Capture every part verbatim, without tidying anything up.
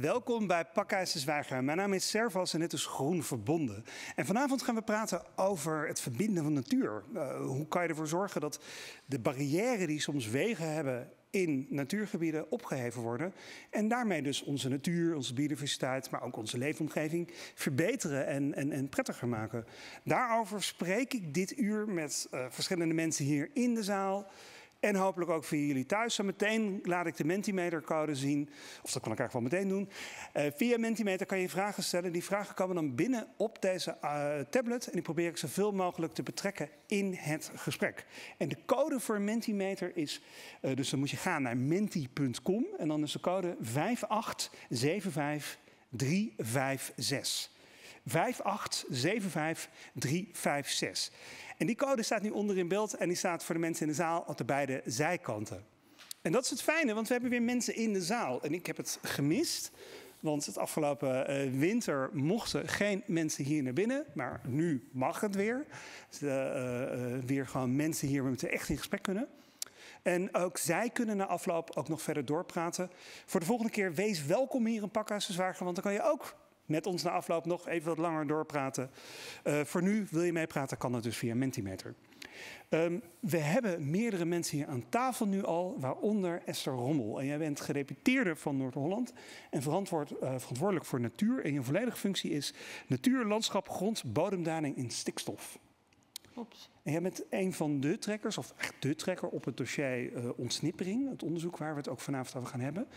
welkom bij Pakhuis de Zwijger. Mijn naam is Servas en dit is Groen Verbonden. En vanavond gaan we praten over het verbinden van natuur. Uh, hoe kan je ervoor zorgen dat de barrières die soms wegen hebben in natuurgebieden opgeheven worden. En daarmee dus onze natuur, onze biodiversiteit, maar ook onze leefomgeving verbeteren en, en, en prettiger maken. Daarover spreek ik dit uur met uh, verschillende mensen hier in de zaal. En hopelijk ook via jullie thuis. Zometeen laat ik de Mentimeter-code zien. Of dat kan ik eigenlijk wel meteen doen. Uh, via Mentimeter kan je vragen stellen. Die vragen komen dan binnen op deze uh, tablet. En die probeer ik zoveel mogelijk te betrekken in het gesprek. En de code voor Mentimeter is... Uh, dus dan moet je gaan naar menti punt com. En dan is de code vijf acht zeven vijf drie vijf zes. vijf acht zeven vijf drie vijf zes. En die code staat nu onder in beeld en die staat voor de mensen in de zaal op de beide zijkanten. En dat is het fijne, want we hebben weer mensen in de zaal. En ik heb het gemist, want het afgelopen uh, winter mochten geen mensen hier naar binnen. Maar nu mag het weer. Dus, uh, uh, weer gewoon mensen hier met echt in gesprek kunnen. En ook zij kunnen na afloop ook nog verder doorpraten. Voor de volgende keer wees welkom hier in Pakhuis de Zwijger, want dan kan je ook met ons na afloop nog even wat langer doorpraten. Uh, voor nu, wil je meepraten, kan dat dus via Mentimeter. Um, we hebben meerdere mensen hier aan tafel nu al, waaronder Esther Rommel. En jij bent gedeputeerde van Noord-Holland en verantwoord, uh, verantwoordelijk voor natuur. En je volledige functie is natuur, landschap, grond, bodemdaling en stikstof. Klopt. En jij bent een van de trekkers, of echt de trekker op het dossier uh, ontsnippering. Het onderzoek waar we het ook vanavond over gaan hebben.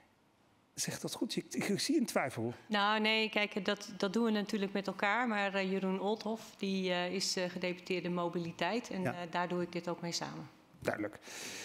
Zeg dat goed? Ik, ik zie een twijfel. Nou nee, kijk, dat, dat doen we natuurlijk met elkaar. Maar uh, Jeroen Oldhoff die, uh, is uh, gedeputeerde mobiliteit. En ja. uh, daar doe ik dit ook mee samen. Duidelijk.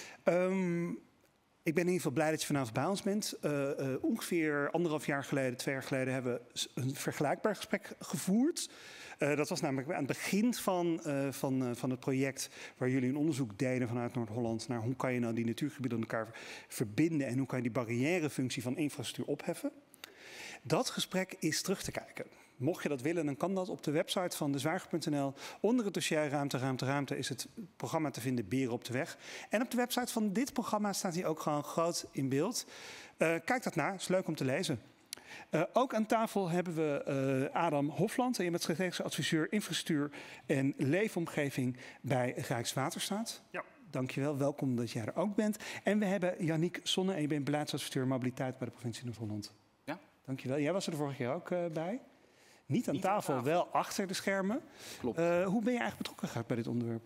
Um, ik ben in ieder geval blij dat je vanavond bij ons bent. Uh, uh, ongeveer anderhalf jaar geleden, twee jaar geleden... hebben we een vergelijkbaar gesprek gevoerd. Uh, dat was namelijk aan het begin van, uh, van, uh, van het project waar jullie een onderzoek deden vanuit Noord-Holland naar hoe kan je nou die natuurgebieden aan elkaar verbinden en hoe kan je die barrièrefunctie van infrastructuur opheffen. Dat gesprek is terug te kijken. Mocht je dat willen, dan kan dat op de website van de zwijger punt n l. Onder het dossier Ruimte, Ruimte, Ruimte is het programma te vinden Beren op de Weg. En op de website van dit programma staat hij ook gewoon groot in beeld. Uh, kijk dat na, is leuk om te lezen. Uh, ook aan tafel hebben we uh, Adam Hofland. En je bent strategische adviseur infrastructuur en leefomgeving bij Rijkswaterstaat. Ja. Dankjewel, welkom dat jij er ook bent. En we hebben Yannick Sonne en je bent beleidsadviseur mobiliteit bij de provincie Noord-Holland. Ja. Dankjewel. Jij was er de vorige keer ook uh, bij. Niet aan, Niet tafel, aan tafel, wel achter de schermen. Klopt. Uh, hoe ben je eigenlijk betrokken geraakt bij dit onderwerp?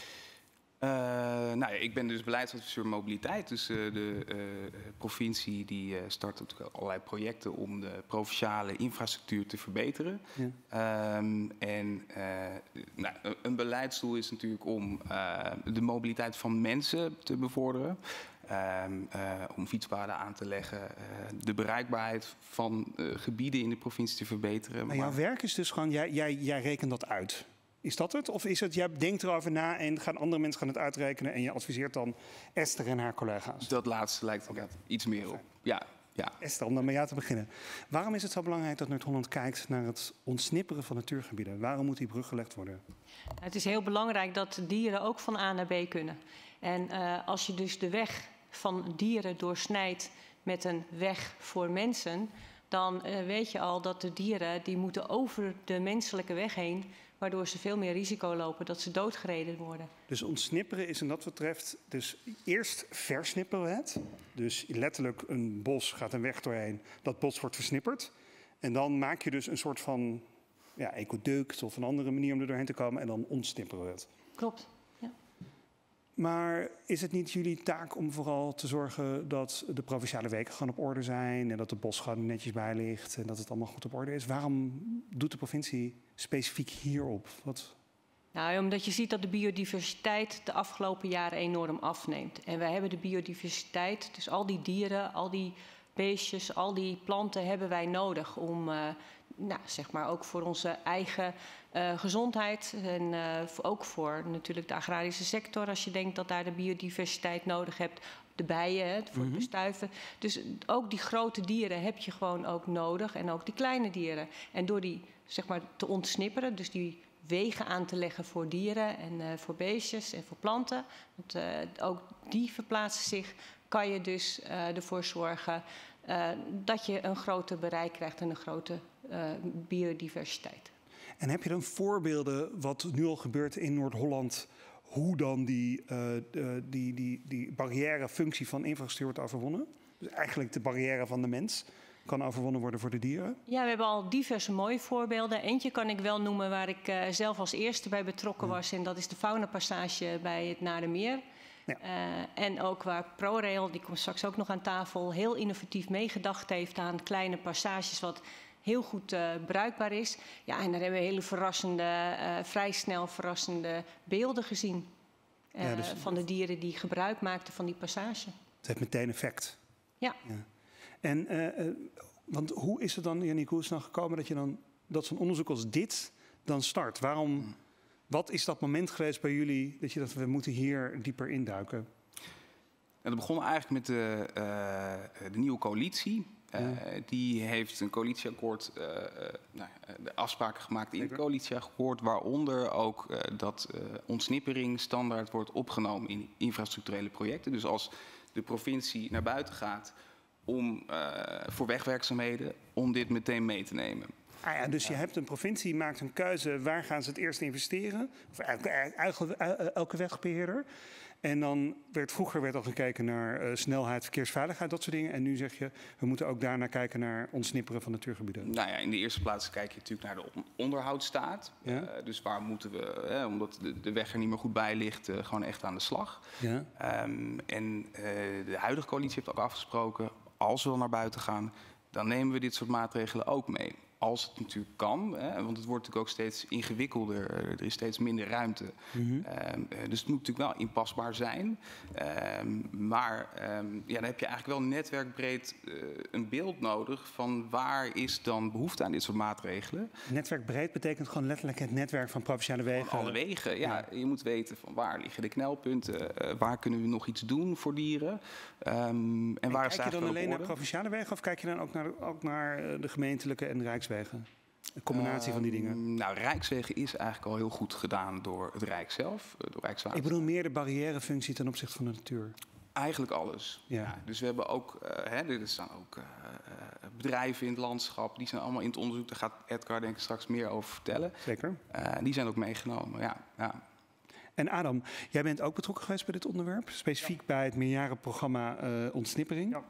Uh, nou ja, ik ben dus beleidsadviseur mobiliteit. Dus uh, de uh, provincie die uh, start natuurlijk allerlei projecten om de provinciale infrastructuur te verbeteren. Ja. Um, en uh, nou, een beleidsdoel is natuurlijk om uh, de mobiliteit van mensen te bevorderen. Um, uh, om fietspaden aan te leggen, uh, de bereikbaarheid van uh, gebieden in de provincie te verbeteren. Maar jouw maar... werk is dus gewoon, jij, jij, jij rekent dat uit. Is dat het? Of is het, jij denkt erover na en gaan andere mensen gaan het uitrekenen en je adviseert dan Esther en haar collega's? Dat laatste lijkt okay. iets meer op. Ja, ja. Esther, om dan met jou te beginnen. Waarom is het zo belangrijk dat Noord-Holland kijkt naar het ontsnipperen van natuurgebieden? Waarom moet die brug gelegd worden? Het is heel belangrijk dat dieren ook van A naar B kunnen. En uh, als je dus de weg van dieren doorsnijdt met een weg voor mensen, dan uh, weet je al dat de dieren die moeten over de menselijke weg heen, waardoor ze veel meer risico lopen dat ze doodgereden worden. Dus ontsnipperen is in dat betreft, dus eerst versnipperen we het. Dus letterlijk een bos gaat een weg doorheen, dat bos wordt versnipperd. En dan maak je dus een soort van ja, ecoduct of een andere manier om er doorheen te komen en dan ontsnipperen we het. Klopt. Maar is het niet jullie taak om vooral te zorgen dat de provinciale wegen gewoon op orde zijn en dat de bos gewoon netjes bij ligt en dat het allemaal goed op orde is? Waarom doet de provincie specifiek hierop? Wat... Nou, omdat je ziet dat de biodiversiteit de afgelopen jaren enorm afneemt. En wij hebben de biodiversiteit, dus al die dieren, al die beestjes, al die planten hebben wij nodig om, uh, nou, zeg maar ook voor onze eigen uh, gezondheid en uh, ook voor natuurlijk de agrarische sector. Als je denkt dat daar de biodiversiteit nodig hebt, de bijen, hè, voor het bestuiven. Dus ook die grote dieren heb je gewoon ook nodig en ook die kleine dieren. En door die zeg maar te ontsnipperen, dus die wegen aan te leggen voor dieren en uh, voor beestjes en voor planten, want uh, ook die verplaatsen zich, kan je dus uh, ervoor zorgen uh, dat je een groter bereik krijgt en een grote uh, biodiversiteit. En heb je dan voorbeelden wat nu al gebeurt in Noord-Holland, hoe dan die, uh, uh, die, die, die barrièrefunctie van infrastructuur wordt overwonnen? Dus eigenlijk de barrière van de mens kan overwonnen worden voor de dieren? Ja, we hebben al diverse mooie voorbeelden. Eentje kan ik wel noemen waar ik uh, zelf als eerste bij betrokken was. En dat is de faunapassage bij het Nadermeer. Ja. Uh, en ook waar ProRail, die komt straks ook nog aan tafel, heel innovatief meegedacht heeft aan kleine passages wat heel goed uh, bruikbaar is. Ja, en daar hebben we hele verrassende, uh, vrij snel verrassende beelden gezien. Uh, ja, dus van de dieren die gebruik maakten van die passage. Het heeft meteen effect. Ja. ja. En uh, uh, want hoe is het dan, Yannick, hoe is het dan gekomen dat je dan dat zo'n onderzoek als dit dan start? Waarom? Hmm. Wat is dat moment geweest bij jullie dat je dacht, we moeten hier dieper induiken? Dat begon eigenlijk met de, uh, de nieuwe coalitie. Uh, ja. Die heeft een coalitieakkoord, uh, uh, nou, de afspraken gemaakt in het coalitieakkoord, waaronder ook uh, dat uh, ontsnippering standaard wordt opgenomen in infrastructurele projecten. Dus als de provincie naar buiten gaat om, uh, voor wegwerkzaamheden, om dit meteen mee te nemen. Ah ja, dus je hebt een provincie, maakt een keuze, waar gaan ze het eerst investeren? Of elke, elke, elke wegbeheerder. En dan werd vroeger werd al gekeken naar uh, snelheid, verkeersveiligheid, dat soort dingen. En nu zeg je, we moeten ook daarnaar kijken naar ontsnipperen van natuurgebieden. Nou ja, in de eerste plaats kijk je natuurlijk naar de onderhoudsstaat. Ja? Uh, dus waar moeten we, eh, omdat de, de weg er niet meer goed bij ligt, uh, gewoon echt aan de slag. Ja. Um, en uh, de huidige coalitie heeft ook afgesproken, als we al naar buiten gaan, dan nemen we dit soort maatregelen ook mee. Als het natuurlijk kan, hè, want het wordt natuurlijk ook steeds ingewikkelder. Er is steeds minder ruimte. Mm-hmm. um, dus het moet natuurlijk wel inpasbaar zijn. Um, maar um, ja, dan heb je eigenlijk wel netwerkbreed uh, een beeld nodig van waar is dan behoefte aan dit soort maatregelen. Netwerkbreed betekent gewoon letterlijk het netwerk van provinciale wegen. Van alle wegen, ja. ja. Je moet weten van waar liggen de knelpunten, uh, waar kunnen we nog iets doen voor dieren. Um, en, en waar kijk je dan alleen naar provinciale wegen of kijk je dan ook naar, ook naar de gemeentelijke en de rijkswegen? Een combinatie uh, van die dingen? Nou, Rijkswegen is eigenlijk al heel goed gedaan door het Rijk zelf, door Rijkswaterstaat. Ik bedoel meer de barrièrefunctie ten opzichte van de natuur. Eigenlijk alles. Ja. Ja, dus we hebben ook, uh, hè, er staan ook uh, bedrijven in het landschap, die zijn allemaal in het onderzoek. Daar gaat Edgar denk ik straks meer over vertellen. Zeker. Uh, die zijn ook meegenomen, ja. ja. En Adam, jij bent ook betrokken geweest bij dit onderwerp, specifiek ja. bij het meerjarenprogramma uh, Ontsnippering. Ja.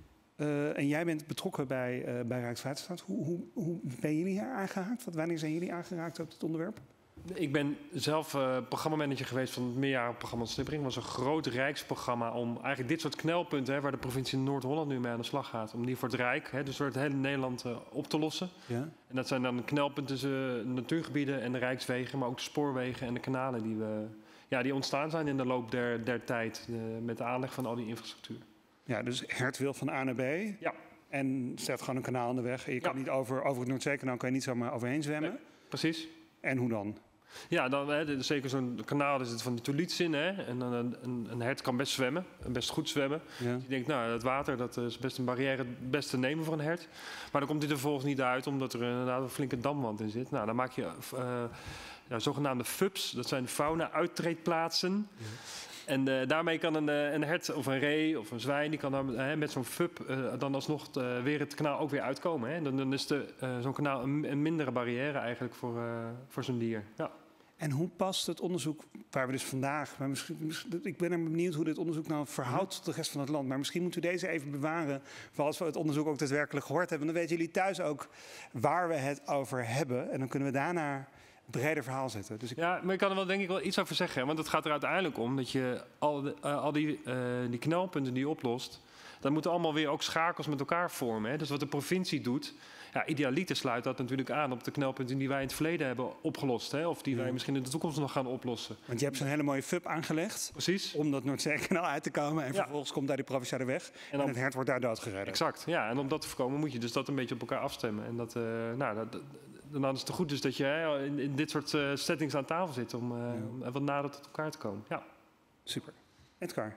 Uh, en jij bent betrokken bij, uh, bij Rijkswaterstaat. Hoe, hoe, hoe ben jullie hier aangehaakt? Wat, wanneer zijn jullie aangeraakt op dit onderwerp? Ik ben zelf uh, programmamanager geweest van het meerjarenprogramma Ontsnippering. Het was een groot rijksprogramma om eigenlijk dit soort knelpunten, hè, waar de provincie Noord-Holland nu mee aan de slag gaat, om die voor het Rijk, hè, dus voor het hele Nederland, uh, op te lossen. Ja. En dat zijn dan knelpunten tussen uh, natuurgebieden en de rijkswegen, maar ook de spoorwegen en de kanalen die, we, ja, die ontstaan zijn in de loop der, der tijd uh, met de aanleg van al die infrastructuur. Ja, dus Hert wil van A naar B. Ja. En zet gewoon een kanaal aan de weg. En je kan ja. niet over, over het Noordzeekanaal kan je niet zomaar overheen zwemmen. Nee, precies. En hoe dan? Ja, dan, hè, zeker zo'n kanaal is het van die toliets in. Hè, en dan een, een, een hert kan best zwemmen, best goed zwemmen. Ja. Dus je denkt, nou, het water dat is best een barrière, het best te nemen voor een hert. Maar dan komt hij er vervolgens niet uit, omdat er inderdaad een flinke damwand in zit. Nou, dan maak je uh, ja, zogenaamde F U P's, dat zijn fauna-uittreedplaatsen. Ja. En uh, daarmee kan een, uh, een hert of een ree of een zwijn, die kan dan, uh, met zo'n F U P uh, dan alsnog uh, weer het kanaal ook weer uitkomen. Hè? Dan, dan is uh, zo'n kanaal een, een mindere barrière eigenlijk voor, uh, voor zo'n dier. Ja. En hoe past het onderzoek waar we dus vandaag... Maar misschien, misschien, ik ben er benieuwd hoe dit onderzoek nou verhoudt tot de rest van het land. Maar misschien moeten we deze even bewaren voor als we het onderzoek ook daadwerkelijk gehoord hebben. Dan weten jullie thuis ook waar we het over hebben. En dan kunnen we daarna breder verhaal zetten. Dus ik... Ja, maar ik kan er wel denk ik wel iets over zeggen. Hè? Want het gaat er uiteindelijk om dat je al, de, uh, al die, uh, die knelpunten die je oplost, dat moeten allemaal weer ook schakels met elkaar vormen. Hè? Dus wat de provincie doet, ja, idealiter sluit dat natuurlijk aan op de knelpunten die wij in het verleden hebben opgelost. Hè? Of die ja. wij misschien in de toekomst nog gaan oplossen. Want je hebt zo'n hele mooie F U P aangelegd. Precies. Om dat Noordzeekanaal uit te komen. En ja. vervolgens komt daar die provinciale weg. En, dan, en het hert wordt daar doodgereden. Exact. Ja, en om dat te voorkomen moet je dus dat een beetje op elkaar afstemmen. En dat, uh, nou, dat, dan is het goed dus dat je hè, in, in dit soort uh, settings aan tafel zit om, uh, ja. om wat nader tot elkaar te komen. Ja. Super. Edgar,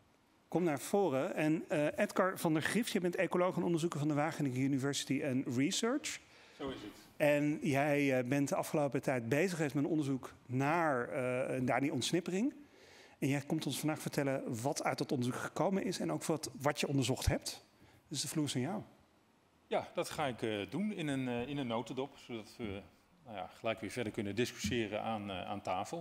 kom naar voren. En uh, Edgar van der Grift, je bent ecoloog en onderzoeker van de Wageningen University and Research. Zo is het. En jij uh, bent de afgelopen tijd bezig geweest met een onderzoek naar, uh, naar die ontsnippering. En jij komt ons vandaag vertellen wat uit dat onderzoek gekomen is en ook wat, wat je onderzocht hebt. Dus de vloer is aan jou. Ja, dat ga ik uh, doen in een, uh, in een notendop, zodat we nou ja, gelijk weer verder kunnen discussiëren aan, uh, aan tafel.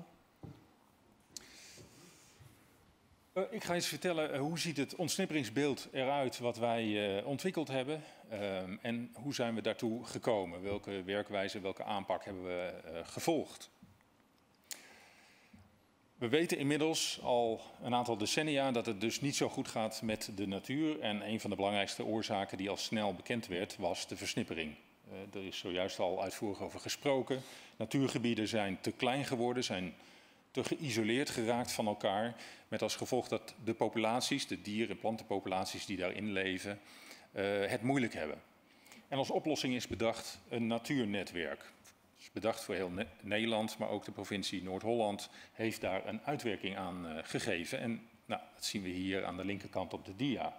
Uh, ik ga eens vertellen uh, hoe ziet het ontsnipperingsbeeld eruit wat wij uh, ontwikkeld hebben uh, en hoe zijn we daartoe gekomen? Welke werkwijze, welke aanpak hebben we uh, gevolgd? We weten inmiddels al een aantal decennia dat het dus niet zo goed gaat met de natuur. En een van de belangrijkste oorzaken die al snel bekend werd, was de versnippering. Uh, er is zojuist al uitvoerig over gesproken. Natuurgebieden zijn te klein geworden, zijn te geïsoleerd geraakt van elkaar. Met als gevolg dat de populaties, de dier- en plantenpopulaties die daarin leven, uh, het moeilijk hebben. En als oplossing is bedacht een natuurnetwerk. Bedacht voor heel ne Nederland, maar ook de provincie Noord-Holland heeft daar een uitwerking aan uh, gegeven. En nou, dat zien we hier aan de linkerkant op de dia.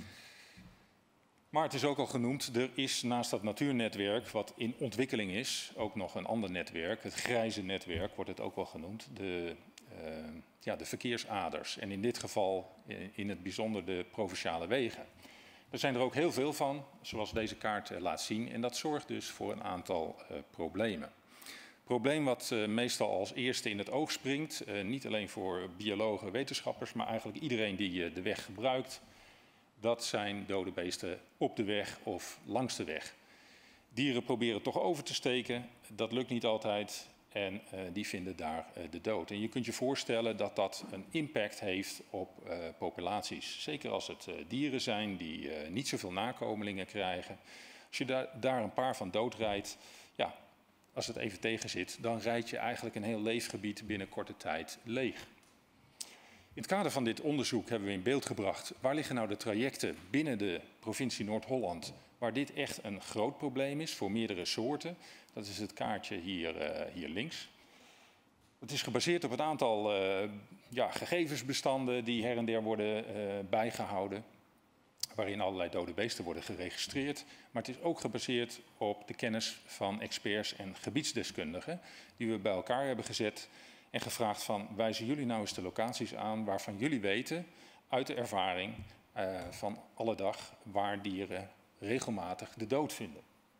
Maar het is ook al genoemd, er is naast dat natuurnetwerk, wat in ontwikkeling is, ook nog een ander netwerk. Het grijze netwerk wordt het ook wel genoemd, de, uh, ja, de verkeersaders. En in dit geval in het bijzonder de provinciale wegen. Er zijn er ook heel veel van, zoals deze kaart uh, laat zien. En dat zorgt dus voor een aantal uh, problemen. Probleem wat uh, meestal als eerste in het oog springt, uh, niet alleen voor biologen, wetenschappers, maar eigenlijk iedereen die uh, de weg gebruikt, dat zijn dode beesten op de weg of langs de weg. Dieren proberen toch over te steken, dat lukt niet altijd en uh, die vinden daar uh, de dood. En je kunt je voorstellen dat dat een impact heeft op uh, populaties. Zeker als het uh, dieren zijn die uh, niet zoveel nakomelingen krijgen. Als je daar, daar een paar van doodrijdt, ja, als het even tegen zit, dan rijd je eigenlijk een heel leefgebied binnen korte tijd leeg. In het kader van dit onderzoek hebben we in beeld gebracht waar liggen nou de trajecten binnen de provincie Noord-Holland waar dit echt een groot probleem is voor meerdere soorten. Dat is het kaartje hier, uh, hier links. Het is gebaseerd op een aantal uh, ja, gegevensbestanden die her en der worden uh, bijgehouden, waarin allerlei dode beesten worden geregistreerd. Maar het is ook gebaseerd op de kennis van experts en gebiedsdeskundigen die we bij elkaar hebben gezet en gevraagd van wijzen jullie nou eens de locaties aan waarvan jullie weten uit de ervaring uh, van alle dag waar dieren regelmatig de dood vinden.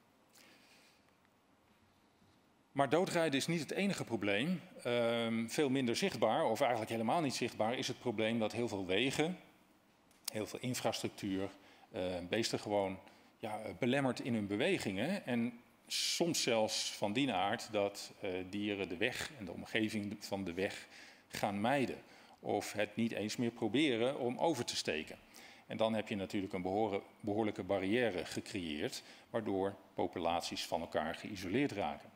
Maar doodrijden is niet het enige probleem. Uh, veel minder zichtbaar, of eigenlijk helemaal niet zichtbaar, is het probleem dat heel veel wegen, heel veel infrastructuur, uh, beesten gewoon ja, belemmert in hun bewegingen. En soms zelfs van die aard dat uh, dieren de weg en de omgeving van de weg gaan mijden. Of het niet eens meer proberen om over te steken. En dan heb je natuurlijk een behoorlijke barrière gecreëerd, waardoor populaties van elkaar geïsoleerd raken.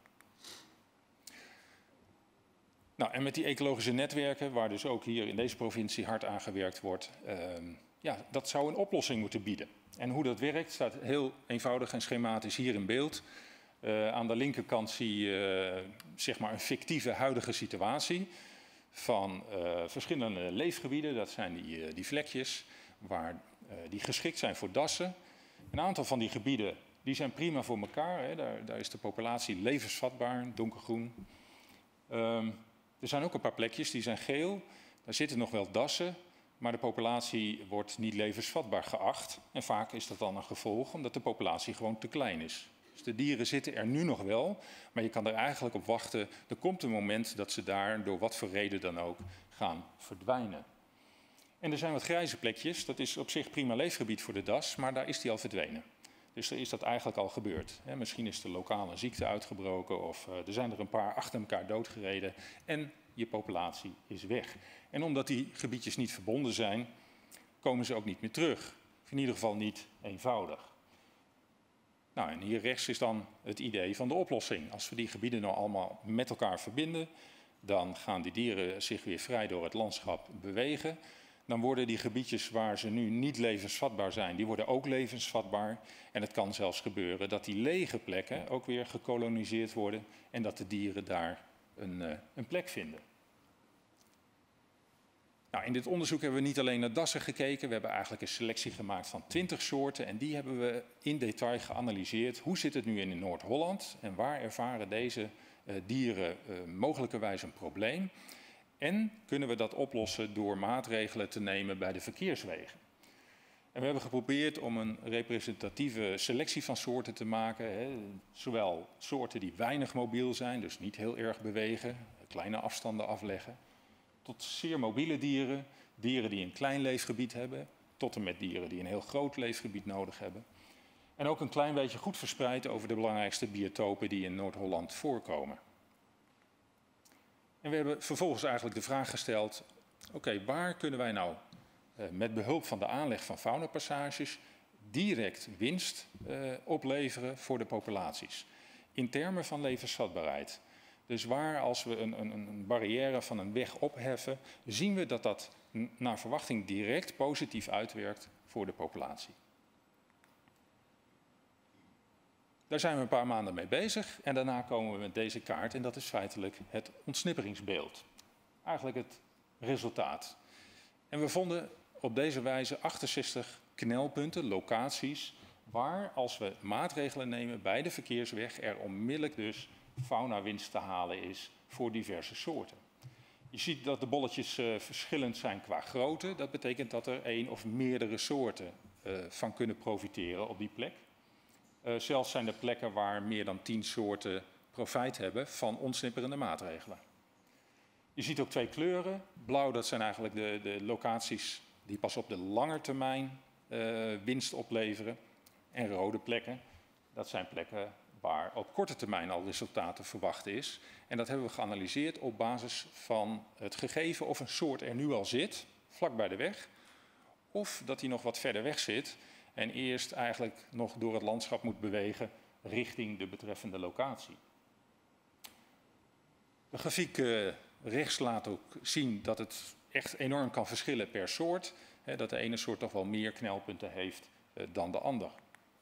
Nou, en met die ecologische netwerken, waar dus ook hier in deze provincie hard aan gewerkt wordt, uh, ja, dat zou een oplossing moeten bieden. En hoe dat werkt staat heel eenvoudig en schematisch hier in beeld. Uh, aan de linkerkant zie je uh, zeg maar een fictieve huidige situatie van uh, verschillende leefgebieden. Dat zijn die, uh, die vlekjes waar, uh, die geschikt zijn voor dassen. Een aantal van die gebieden die zijn prima voor elkaar. Hè. Daar, daar is de populatie levensvatbaar, donkergroen. Um, er zijn ook een paar plekjes die zijn geel. Daar zitten nog wel dassen, maar de populatie wordt niet levensvatbaar geacht. En vaak is dat dan een gevolg omdat de populatie gewoon te klein is. Dus de dieren zitten er nu nog wel, maar je kan er eigenlijk op wachten. Er komt een moment dat ze daar, door wat voor reden dan ook, gaan verdwijnen. En er zijn wat grijze plekjes, dat is op zich prima leefgebied voor de das, maar daar is die al verdwenen. Dus er is dat eigenlijk al gebeurd. Misschien is de lokale ziekte uitgebroken of er zijn er een paar achter elkaar doodgereden en je populatie is weg. En omdat die gebiedjes niet verbonden zijn, komen ze ook niet meer terug. Of in ieder geval niet eenvoudig. Nou, en hier rechts is dan het idee van de oplossing. Als we die gebieden nou allemaal met elkaar verbinden, dan gaan die dieren zich weer vrij door het landschap bewegen. Dan worden die gebiedjes waar ze nu niet levensvatbaar zijn, die worden ook levensvatbaar. En het kan zelfs gebeuren dat die lege plekken ook weer gekoloniseerd worden en dat de dieren daar een, uh, een plek vinden. Nou, in dit onderzoek hebben we niet alleen naar dassen gekeken, we hebben eigenlijk een selectie gemaakt van twintig soorten en die hebben we in detail geanalyseerd. Hoe zit het nu in Noord-Holland en waar ervaren deze uh, dieren uh, mogelijkerwijs een probleem? En kunnen we dat oplossen door maatregelen te nemen bij de verkeerswegen? En En we hebben geprobeerd om een representatieve selectie van soorten te maken. Hè. Zowel soorten die weinig mobiel zijn, dus niet heel erg bewegen, kleine afstanden afleggen, tot zeer mobiele dieren, dieren die een klein leefgebied hebben, tot en met dieren die een heel groot leefgebied nodig hebben. En ook een klein beetje goed verspreid over de belangrijkste biotopen die in Noord-Holland voorkomen. En we hebben vervolgens eigenlijk de vraag gesteld, oké, okay, waar kunnen wij nou uh, met behulp van de aanleg van faunapassages direct winst uh, opleveren voor de populaties? In termen van levensvatbaarheid. Dus waar als we een, een, een barrière van een weg opheffen, zien we dat dat naar verwachting direct positief uitwerkt voor de populatie. Daar zijn we een paar maanden mee bezig en daarna komen we met deze kaart en dat is feitelijk het ontsnipperingsbeeld. Eigenlijk het resultaat. En we vonden op deze wijze achtenzestig knelpunten, locaties, waar als we maatregelen nemen bij de verkeersweg er onmiddellijk dus faunawinst te halen is voor diverse soorten. Je ziet dat de bolletjes uh, verschillend zijn qua grootte. Dat betekent dat er één of meerdere soorten uh, van kunnen profiteren op die plek. Uh, zelfs zijn er plekken waar meer dan tien soorten profijt hebben van ontsnipperende maatregelen. Je ziet ook twee kleuren. Blauw, dat zijn eigenlijk de, de locaties die pas op de lange termijn uh, winst opleveren. En rode plekken, dat zijn plekken waar op korte termijn al resultaten verwacht is. En dat hebben we geanalyseerd op basis van het gegeven of een soort er nu al zit, vlak bij de weg, of dat hij nog wat verder weg zit en eerst eigenlijk nog door het landschap moet bewegen richting de betreffende locatie. De grafiek uh, rechts laat ook zien dat het echt enorm kan verschillen per soort. Hè, dat de ene soort toch wel meer knelpunten heeft uh, dan de ander.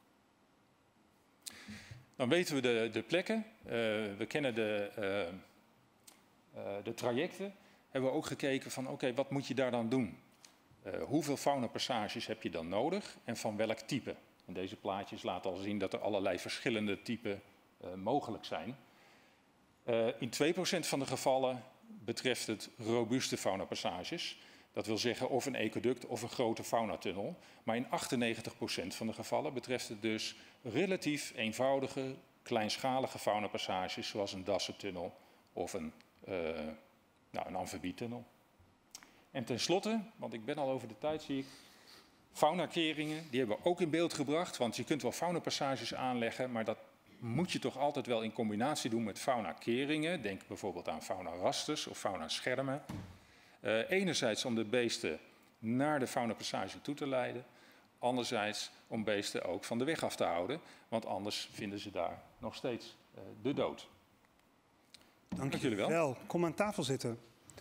Dan weten we de, de plekken, uh, we kennen de, uh, uh, de trajecten. Hebben we ook gekeken van oké, okay, wat moet je daar dan doen? Uh, hoeveel faunapassages heb je dan nodig en van welk type? En deze plaatjes laten al zien dat er allerlei verschillende typen uh, mogelijk zijn. Uh, in twee procent van de gevallen betreft het robuuste faunapassages. Dat wil zeggen of een ecoduct of een grote faunatunnel. Maar in achtennegentig procent van de gevallen betreft het dus relatief eenvoudige, kleinschalige faunapassages, zoals een dassentunnel of een, uh, nou, een amfibietunnel. En tenslotte, want ik ben al over de tijd, zie ik, faunakeringen, die hebben we ook in beeld gebracht. Want je kunt wel faunapassages aanleggen, maar dat moet je toch altijd wel in combinatie doen met faunakeringen. Denk bijvoorbeeld aan faunarasters of faunaschermen. Uh, enerzijds om de beesten naar de faunapassage toe te leiden. Anderzijds om beesten ook van de weg af te houden. Want anders vinden ze daar nog steeds uh, de dood. Dank, Dank jullie wel. wel. Kom aan tafel zitten.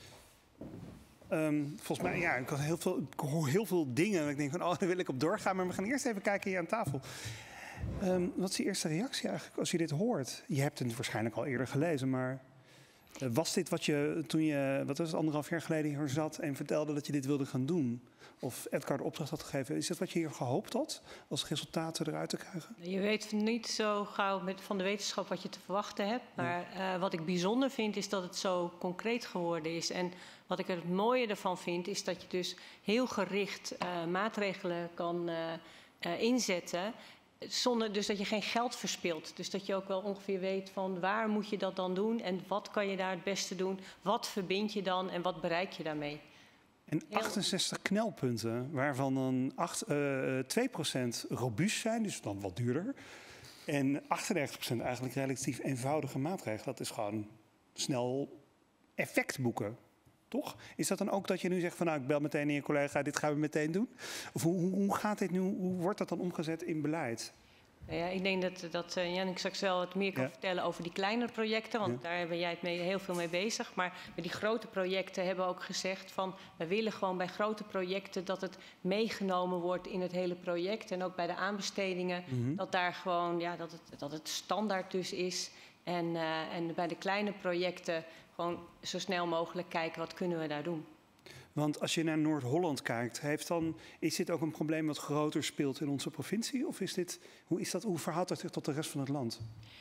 Um, volgens mij, ja, ik, had heel veel, ik hoor heel veel dingen. Ik denk van, oh, daar wil ik op doorgaan. Maar we gaan eerst even kijken hier aan tafel. Um, wat is je eerste reactie eigenlijk als je dit hoort? Je hebt het waarschijnlijk al eerder gelezen, maar uh, was dit wat je toen je, wat was het, anderhalf jaar geleden hier zat en vertelde dat je dit wilde gaan doen? Of Edgar de opdracht had gegeven. Is dat wat je hier gehoopt had, als resultaten eruit te krijgen? Je weet niet zo gauw met, van de wetenschap wat je te verwachten hebt. Maar ja. uh, wat ik bijzonder vind, is dat het zo concreet geworden is. En wat ik er het mooie ervan vind, is dat je dus heel gericht uh, maatregelen kan uh, uh, inzetten. Zonder dus dat je geen geld verspilt. Dus dat je ook wel ongeveer weet van waar moet je dat dan doen en wat kan je daar het beste doen. Wat verbind je dan en wat bereik je daarmee? En achtenzestig knelpunten, waarvan dan acht, uh, twee procent robuust zijn, dus dan wat duurder. En achtendertig procent eigenlijk relatief eenvoudige maatregelen. Dat is gewoon snel effect boeken, toch? Is dat dan ook dat je nu zegt van nou, ik bel meteen naar je collega, dit gaan we meteen doen? Of hoe, hoe gaat dit nu, hoe wordt dat dan omgezet in beleid? Ja, ik denk dat, dat uh, Jannik straks wel wat meer kan ja. vertellen over die kleinere projecten. Want ja. daar ben jij het mee, heel veel mee bezig. Maar met die grote projecten hebben we ook gezegd van we willen gewoon bij grote projecten dat het meegenomen wordt in het hele project. En ook bij de aanbestedingen mm-hmm. dat daar gewoon ja, dat het, dat het standaard dus is. En, uh, en bij de kleine projecten gewoon zo snel mogelijk kijken wat kunnen we daar doen. Want als je naar Noord-Holland kijkt, heeft dan, is dit ook een probleem wat groter speelt in onze provincie? Of is dit, hoe, is dat, hoe verhoudt dat zich tot de rest van het land?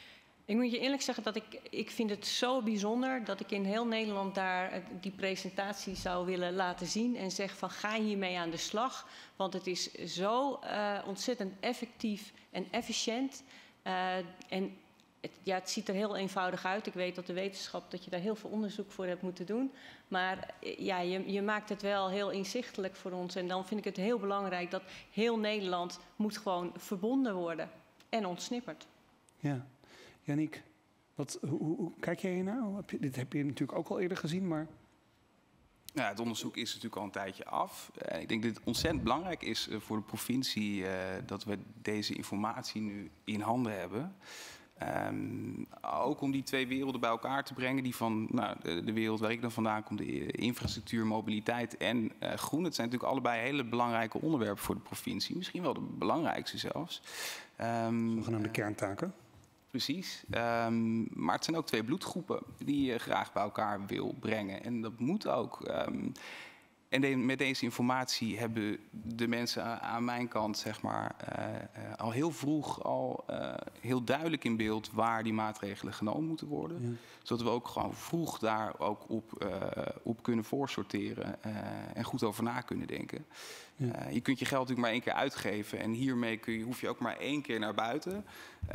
Ik moet je eerlijk zeggen dat ik, ik vind het zo bijzonder dat ik in heel Nederland daar die presentatie zou willen laten zien en zeg van ga hiermee aan de slag. Want het is zo uh, ontzettend effectief en efficiënt. Uh, en het, ja, het ziet er heel eenvoudig uit. Ik weet dat de wetenschap, dat je daar heel veel onderzoek voor hebt moeten doen. Maar ja, je, je maakt het wel heel inzichtelijk voor ons. En dan vind ik het heel belangrijk dat heel Nederland moet gewoon verbonden worden en ontsnipperd. Ja. Yannick, wat, hoe, hoe kijk jij hier naar? Heb je, dit heb je natuurlijk ook al eerder gezien, maar... Ja, het onderzoek is natuurlijk al een tijdje af. Uh, ik denk dat het ontzettend belangrijk is uh, voor de provincie uh, dat we deze informatie nu in handen hebben. Um, ook om die twee werelden bij elkaar te brengen. Die van nou, de, de wereld waar ik dan vandaan kom, de infrastructuur, mobiliteit en uh, groen. Het zijn natuurlijk allebei hele belangrijke onderwerpen voor de provincie. Misschien wel de belangrijkste zelfs. Um, Zogenaamde kerntaken. Precies. Um, maar het zijn ook twee bloedgroepen die je graag bij elkaar wil brengen. En dat moet ook. Um, en de, met deze informatie hebben de mensen aan mijn kant zeg maar, uh, uh, al heel vroeg al uh, heel duidelijk in beeld waar die maatregelen genomen moeten worden. Ja. Zodat we ook gewoon vroeg daar ook op, uh, op kunnen voorsorteren uh, en goed over na kunnen denken. Ja. Uh, je kunt je geld natuurlijk maar één keer uitgeven en hiermee kun je, hoef je ook maar één keer naar buiten.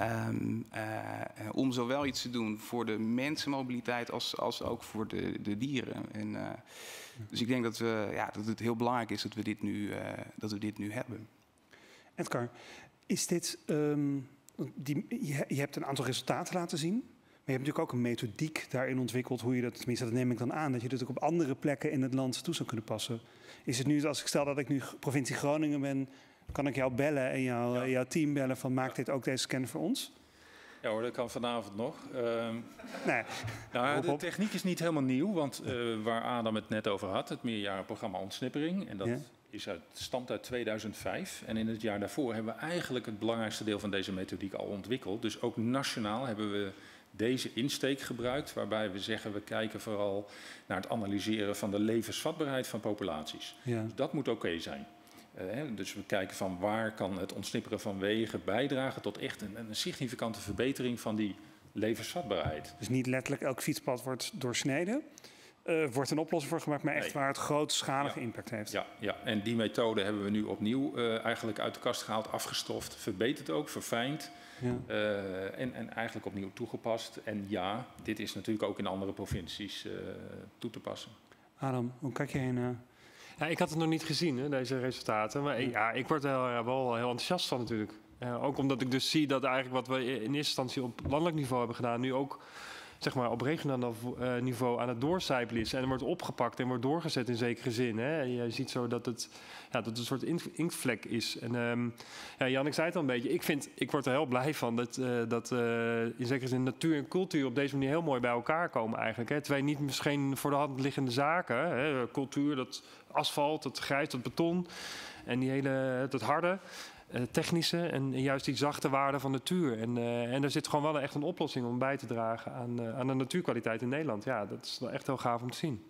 Um, uh, om zowel iets te doen voor de mensenmobiliteit als, als ook voor de, de dieren. En, uh, ja. Dus ik denk dat, we, ja, dat het heel belangrijk is dat we dit nu, uh, dat we dit nu hebben. Edgar, is dit, um, die, je, je hebt een aantal resultaten laten zien. Maar je hebt natuurlijk ook een methodiek daarin ontwikkeld. Hoe je dat, tenminste dat neem ik dan aan, dat je dat ook op andere plekken in het land toe zou kunnen passen. Is het nu, als ik stel dat ik nu provincie Groningen ben, kan ik jou bellen en jou, ja. jouw team bellen van maak dit ook deze scan voor ons? Ja hoor, dat kan vanavond nog. Uh, nee. Nou, de techniek is niet helemaal nieuw, want uh, waar Adam het net over had, het meerjarenprogramma Ontsnippering, en dat ja. is uit, stamt uit tweeduizend vijf. En in het jaar daarvoor hebben we eigenlijk het belangrijkste deel van deze methodiek al ontwikkeld. Dus ook nationaal hebben we deze insteek gebruikt, waarbij we zeggen we kijken vooral naar het analyseren van de levensvatbaarheid van populaties. Ja. Dus dat moet oké okay zijn. Uh, dus we kijken van waar kan het ontsnipperen van wegen bijdragen tot echt een, een significante verbetering van die levensvatbaarheid. Dus niet letterlijk elk fietspad wordt doorsneden. Uh, wordt een oplossing voor gemaakt, maar echt nee. waar het grootschalige ja. impact heeft. Ja, ja, en die methode hebben we nu opnieuw uh, eigenlijk uit de kast gehaald, afgestoft, verbeterd ook, verfijnd. Ja. Uh, en, en eigenlijk opnieuw toegepast. En ja, dit is natuurlijk ook in andere provincies uh, toe te passen. Adam, hoe kijk jij naar? Ja, ik had het nog niet gezien, hè, deze resultaten. Maar ja. Ja, ik word er ja, wel heel enthousiast van natuurlijk. Uh, ook omdat ik dus zie dat eigenlijk wat we in eerste instantie op landelijk niveau hebben gedaan, nu ook zeg maar, op regionaal niveau aan het doorcijpelen is. En wordt opgepakt en wordt doorgezet in zekere zin. Hè. Je ziet zo dat het, ja, dat het een soort inktvlek is. En um, ja, Jannik zei het al een beetje. Ik, vind, ik word er heel blij van dat, uh, dat uh, in zekere zin natuur en cultuur op deze manier heel mooi bij elkaar komen eigenlijk. Hè. Twee niet misschien voor de hand liggende zaken. Hè. Cultuur, dat asfalt, dat grijs, dat beton en die hele, dat harde. Uh, technische en, en juist die zachte waarden van natuur. En, uh, en er zit gewoon wel echt een oplossing om bij te dragen aan, uh, aan de natuurkwaliteit in Nederland. Ja, dat is wel echt heel gaaf om te zien.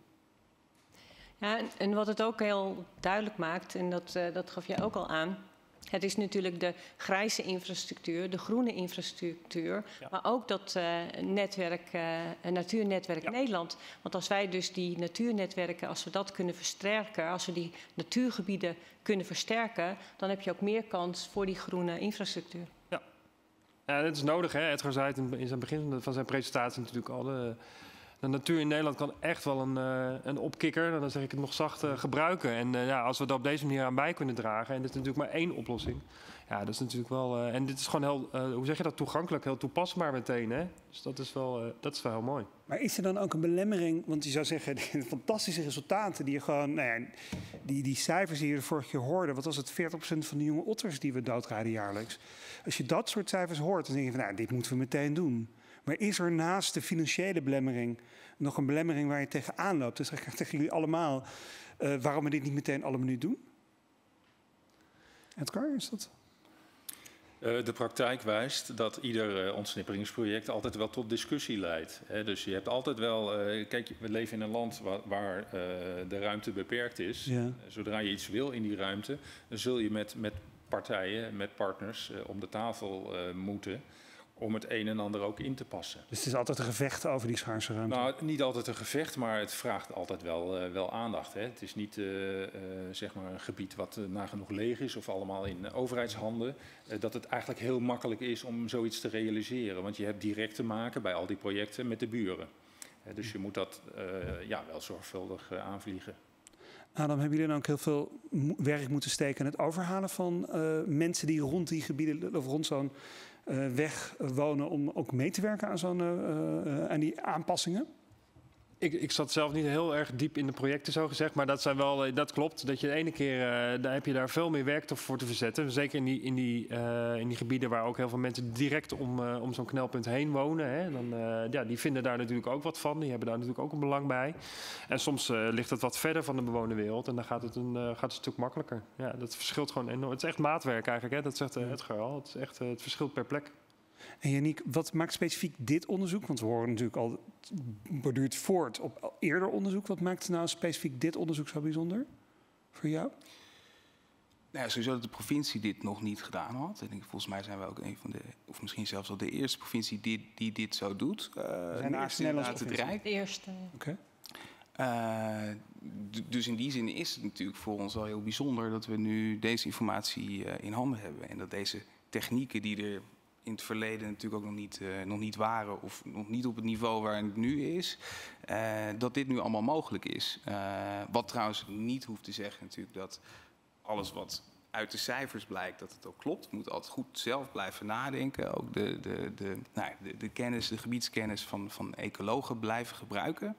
Ja, en, en wat het ook heel duidelijk maakt, en dat, uh, dat gaf jij ook al aan. Het is natuurlijk de grijze infrastructuur, de groene infrastructuur, ja. maar ook dat uh, netwerk, uh, Natuurnetwerk ja. Nederland. Want als wij dus die natuurnetwerken, als we dat kunnen versterken, als we die natuurgebieden kunnen versterken, dan heb je ook meer kans voor die groene infrastructuur. Ja, ja dat is nodig. Hè? Edgar zei het in zijn begin van zijn presentatie natuurlijk al. De, de natuur in Nederland kan echt wel een, uh, een opkikker, dan zeg ik het nog zacht, uh, gebruiken. En uh, ja, als we er op deze manier aan bij kunnen dragen, en dit is natuurlijk maar één oplossing. Ja, dat is natuurlijk wel. Uh, en dit is gewoon heel, uh, hoe zeg je dat, toegankelijk, heel toepasbaar meteen. Hè? Dus dat is, wel, uh, dat is wel heel mooi. Maar is er dan ook een belemmering? Want je zou zeggen, de fantastische resultaten die je gewoon, nou ja, die, die cijfers die je de vorige keer hoorde, wat was het, veertig procent van de jonge otters die we doodrijden jaarlijks. Als je dat soort cijfers hoort, dan denk je van, nou, dit moeten we meteen doen. Maar is er naast de financiële belemmering nog een belemmering waar je tegenaan loopt? Dus zeg ik tegen jullie allemaal, uh, waarom we dit niet meteen allemaal nu doen? Edgar, is dat? Uh, de praktijk wijst dat ieder uh, ontsnipperingsproject altijd wel tot discussie leidt. Hè? Dus je hebt altijd wel... Uh, kijk, we leven in een land waar, waar uh, de ruimte beperkt is. Ja. Uh, zodra je iets wil in die ruimte, dan zul je met, met partijen, met partners uh, om de tafel uh, moeten om het een en ander ook in te passen. Dus het is altijd een gevecht over die schaarse ruimte? Nou, niet altijd een gevecht, maar het vraagt altijd wel, uh, wel aandacht. Hè. Het is niet uh, uh, zeg maar een gebied wat uh, nagenoeg leeg is of allemaal in uh, overheidshanden. Uh, dat het eigenlijk heel makkelijk is om zoiets te realiseren. Want je hebt direct te maken bij al die projecten met de buren. Uh, dus je moet dat uh, ja, wel zorgvuldig uh, aanvliegen. Adam, hebben jullie dan ook heel veel werk moeten steken in het overhalen van uh, mensen die rond die gebieden of rond zo'n uh, weg wonen om ook mee te werken aan, zo'n, uh, uh, aan die aanpassingen? Ik, ik zat zelf niet heel erg diep in de projecten, zo gezegd. Maar dat, zijn wel, dat klopt. Dat je de ene keer, uh, daar heb je daar veel meer werk voor te verzetten. Zeker in die, in die, uh, in die gebieden waar ook heel veel mensen direct om, uh, om zo'n knelpunt heen wonen. Hè. Dan, uh, ja, die vinden daar natuurlijk ook wat van. Die hebben daar natuurlijk ook een belang bij. En soms uh, ligt het wat verder van de bewoonde wereld. En dan gaat het een, uh, gaat het een stuk makkelijker. Ja, dat verschilt gewoon enorm. Het is echt maatwerk eigenlijk, hè. Dat zegt uh, Edgar al. Het, is echt, uh, het verschilt per plek. En Yannick, wat maakt specifiek dit onderzoek? Want we horen natuurlijk al, het borduurt voort op eerder onderzoek. Wat maakt nou specifiek dit onderzoek zo bijzonder voor jou? Nou ja, sowieso dat de provincie dit nog niet gedaan had. En ik, volgens mij zijn we ook een van de, of misschien zelfs wel de eerste provincie die, die dit zo doet. Uh, zijn naast inderdaad het Rijk. De eerste. Oké. Okay. Uh, dus in die zin is het natuurlijk voor ons wel heel bijzonder dat we nu deze informatie uh, in handen hebben. En dat deze technieken die er in het verleden natuurlijk ook nog niet, uh, nog niet waren of nog niet op het niveau waar het nu is, uh, dat dit nu allemaal mogelijk is. Uh, wat trouwens niet hoeft te zeggen natuurlijk dat alles wat uit de cijfers blijkt, dat het ook klopt. Je moet altijd goed zelf blijven nadenken. Ook de, de, de, nou, de, de kennis, de gebiedskennis van, van ecologen blijven gebruiken.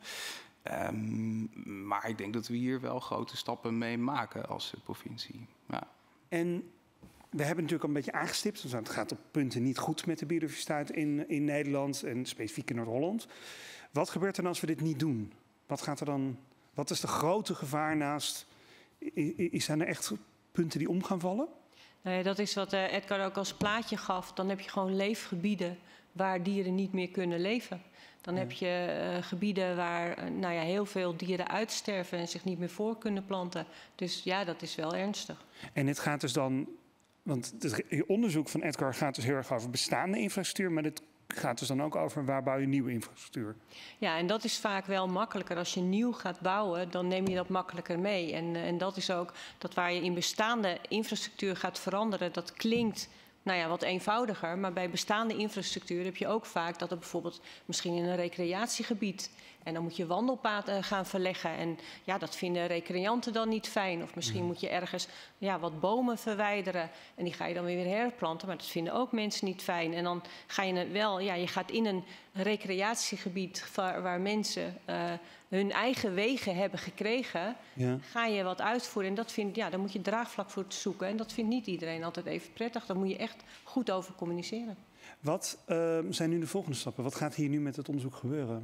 Um, maar ik denk dat we hier wel grote stappen mee maken als provincie. Ja. En we hebben natuurlijk al een beetje aangestipt. Dus het gaat op punten niet goed met de biodiversiteit in, in Nederland en specifiek in Noord-Holland. Wat gebeurt er dan als we dit niet doen? Wat gaat er dan? Wat is de grote gevaar naast? Zijn er echt punten die om gaan vallen? Nee, dat is wat uh, Edgar ook als plaatje gaf. Dan heb je gewoon leefgebieden waar dieren niet meer kunnen leven. Dan ja. heb je uh, gebieden waar uh, nou ja, heel veel dieren uitsterven en zich niet meer voor kunnen planten. Dus ja, dat is wel ernstig. En het gaat dus dan, want het onderzoek van Edgar gaat dus heel erg over bestaande infrastructuur, maar dit gaat dus dan ook over waar bouw je nieuwe infrastructuur. Ja, en dat is vaak wel makkelijker. Als je nieuw gaat bouwen, dan neem je dat makkelijker mee. En, en dat is ook dat waar je in bestaande infrastructuur gaat veranderen, dat klinkt nou ja, wat eenvoudiger. Maar bij bestaande infrastructuur heb je ook vaak dat er bijvoorbeeld misschien in een recreatiegebied, en dan moet je wandelpaden gaan verleggen. En ja, dat vinden recreanten dan niet fijn. Of misschien moet je ergens ja, wat bomen verwijderen. En die ga je dan weer herplanten. Maar dat vinden ook mensen niet fijn. En dan ga je wel, ja, je gaat in een recreatiegebied waar, waar mensen uh, hun eigen wegen hebben gekregen. Ja. Ga je wat uitvoeren. En dat vindt, ja, daar moet je draagvlak voor zoeken. En dat vindt niet iedereen altijd even prettig. Daar moet je echt goed over communiceren. Wat uh, zijn nu de volgende stappen? Wat gaat hier nu met het onderzoek gebeuren?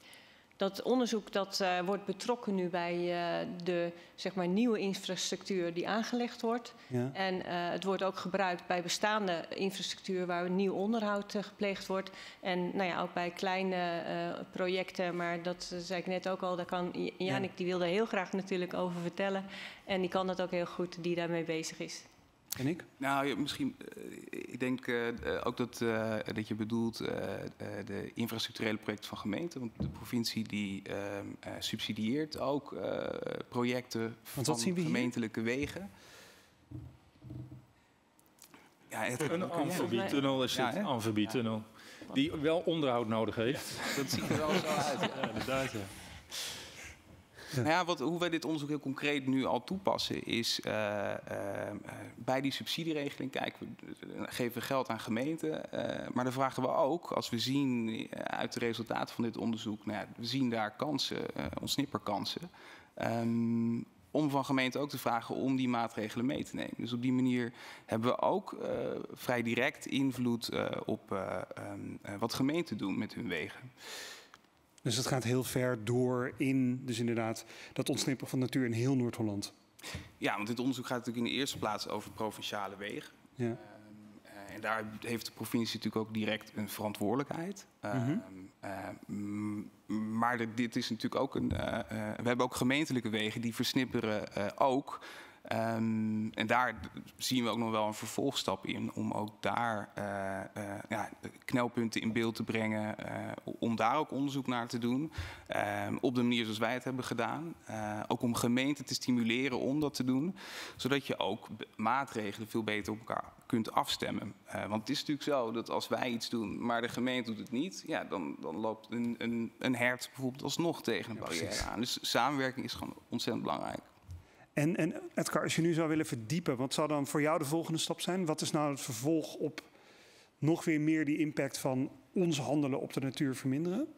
Dat onderzoek dat, uh, wordt betrokken nu bij uh, de zeg maar, nieuwe infrastructuur die aangelegd wordt. Ja. En uh, het wordt ook gebruikt bij bestaande infrastructuur waar nieuw onderhoud uh, gepleegd wordt. En nou ja, ook bij kleine uh, projecten, maar dat uh, zei ik net ook al, daar kan Yannick, ja. die wilde heel graag natuurlijk over vertellen. En die kan dat ook heel goed, die daarmee bezig is. En ik? Nou, ja, misschien, uh, ik denk uh, ook dat, uh, dat je bedoelt uh, uh, de infrastructurele projecten van gemeenten. Want de provincie die uh, uh, subsidieert ook uh, projecten van gemeentelijke wegen. Ja, het, een amfibietunnel is het, ja, amfibietunnel. Ja. Die wel onderhoud nodig heeft. Ja, dat ziet er wel zo uit. Ja, inderdaad, ja. Ja. Nou ja, wat, hoe wij dit onderzoek heel concreet nu al toepassen is uh, uh, bij die subsidieregeling, kijk, we geven we geld aan gemeenten, uh, maar dan vragen we ook, als we zien uh, uit de resultaten van dit onderzoek, nou ja, we zien daar kansen, uh, ontsnipperkansen, um, om van gemeenten ook te vragen om die maatregelen mee te nemen. Dus op die manier hebben we ook uh, vrij direct invloed uh, op uh, um, uh, wat gemeenten doen met hun wegen. Dus het gaat heel ver door in, dus inderdaad, dat ontsnipperen van natuur in heel Noord-Holland. Ja, want dit onderzoek gaat natuurlijk in de eerste plaats over provinciale wegen. Ja. Uh, uh, en daar heeft de provincie natuurlijk ook direct een verantwoordelijkheid. Uh, mm-hmm. uh, maar dit is natuurlijk ook een. Uh, uh, we hebben ook gemeentelijke wegen die versnipperen uh, ook. Um, en daar zien we ook nog wel een vervolgstap in om ook daar uh, uh, ja, knelpunten in beeld te brengen, uh, om daar ook onderzoek naar te doen, uh, op de manier zoals wij het hebben gedaan. Uh, ook om gemeenten te stimuleren om dat te doen, zodat je ook maatregelen veel beter op elkaar kunt afstemmen. Uh, want het is natuurlijk zo dat als wij iets doen, maar de gemeente doet het niet, ja, dan, dan loopt een, een, een hert bijvoorbeeld alsnog tegen een barrière ja, aan. Dus samenwerking is gewoon ontzettend belangrijk. En, en Edgar, als je nu zou willen verdiepen, wat zou dan voor jou de volgende stap zijn? Wat is nou het vervolg op nog weer meer die impact van ons handelen op de natuur verminderen?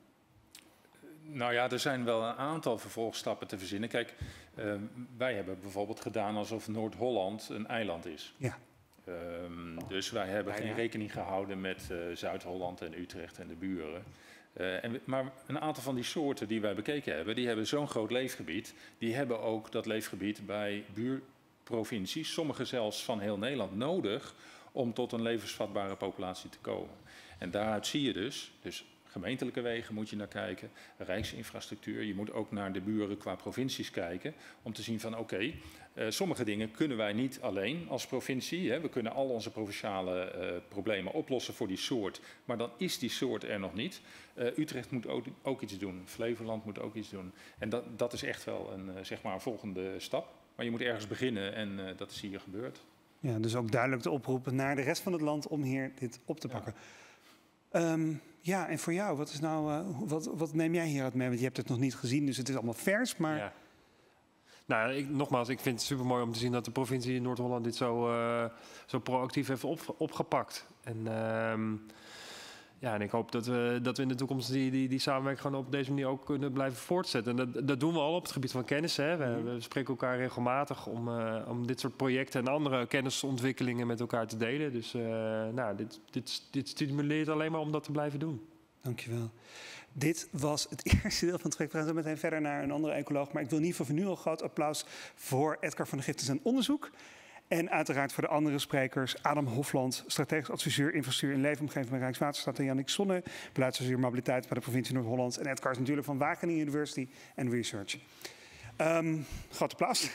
Nou ja, er zijn wel een aantal vervolgstappen te verzinnen. Kijk, uh, wij hebben bijvoorbeeld gedaan alsof Noord-Holland een eiland is. Ja. Um, dus wij hebben geen rekening gehouden met uh, Zuid-Holland en Utrecht en de buren. Uh, en, maar een aantal van die soorten die wij bekeken hebben, die hebben zo'n groot leefgebied. Die hebben ook dat leefgebied bij buurprovincies, sommige zelfs van heel Nederland, nodig om tot een levensvatbare populatie te komen. En daaruit zie je dus, dus gemeentelijke wegen moet je naar kijken, rijksinfrastructuur. Je moet ook naar de buren qua provincies kijken om te zien van oké, okay, uh, sommige dingen kunnen wij niet alleen als provincie. Hè. We kunnen al onze provinciale uh, problemen oplossen voor die soort, maar dan is die soort er nog niet. Uh, Utrecht moet ook, ook iets doen, Flevoland moet ook iets doen. En dat, dat is echt wel een, uh, zeg maar een volgende stap. Maar je moet ergens beginnen en uh, dat is hier gebeurd. Ja, dus ook duidelijk de oproep naar de rest van het land om hier dit op te pakken. Ja. Um, Ja, en voor jou, wat, is nou, uh, wat, wat neem jij hieruit mee? Want je hebt het nog niet gezien, dus het is allemaal vers, maar... Ja. Nou, ik, nogmaals, ik vind het super mooi om te zien dat de provincie in Noord-Holland dit zo, uh, zo proactief heeft op, opgepakt. En, uh, ja, en ik hoop dat we, dat we in de toekomst die, die, die samenwerking gewoon op deze manier ook kunnen blijven voortzetten. En dat, dat doen we al op het gebied van kennis. Hè. We, mm. we spreken elkaar regelmatig om, uh, om dit soort projecten en andere kennisontwikkelingen met elkaar te delen. Dus uh, nou, dit, dit, dit stimuleert alleen maar om dat te blijven doen. Dankjewel. Dit was het eerste deel van het gesprek. We gaan zo meteen verder naar een andere ecoloog. Maar ik wil in ieder geval voor nu al groot applaus voor Edgar van der Gift en zijn onderzoek. En uiteraard voor de andere sprekers. Adam Hofland, strategisch adviseur infrastructuur en leefomgeving bij Rijkswaterstaat. En Jannik Sonne, beleidsadviseur mobiliteit bij de provincie Noord-Holland. En Edgar is natuurlijk van Wageningen University and Research. Um, groot applaus.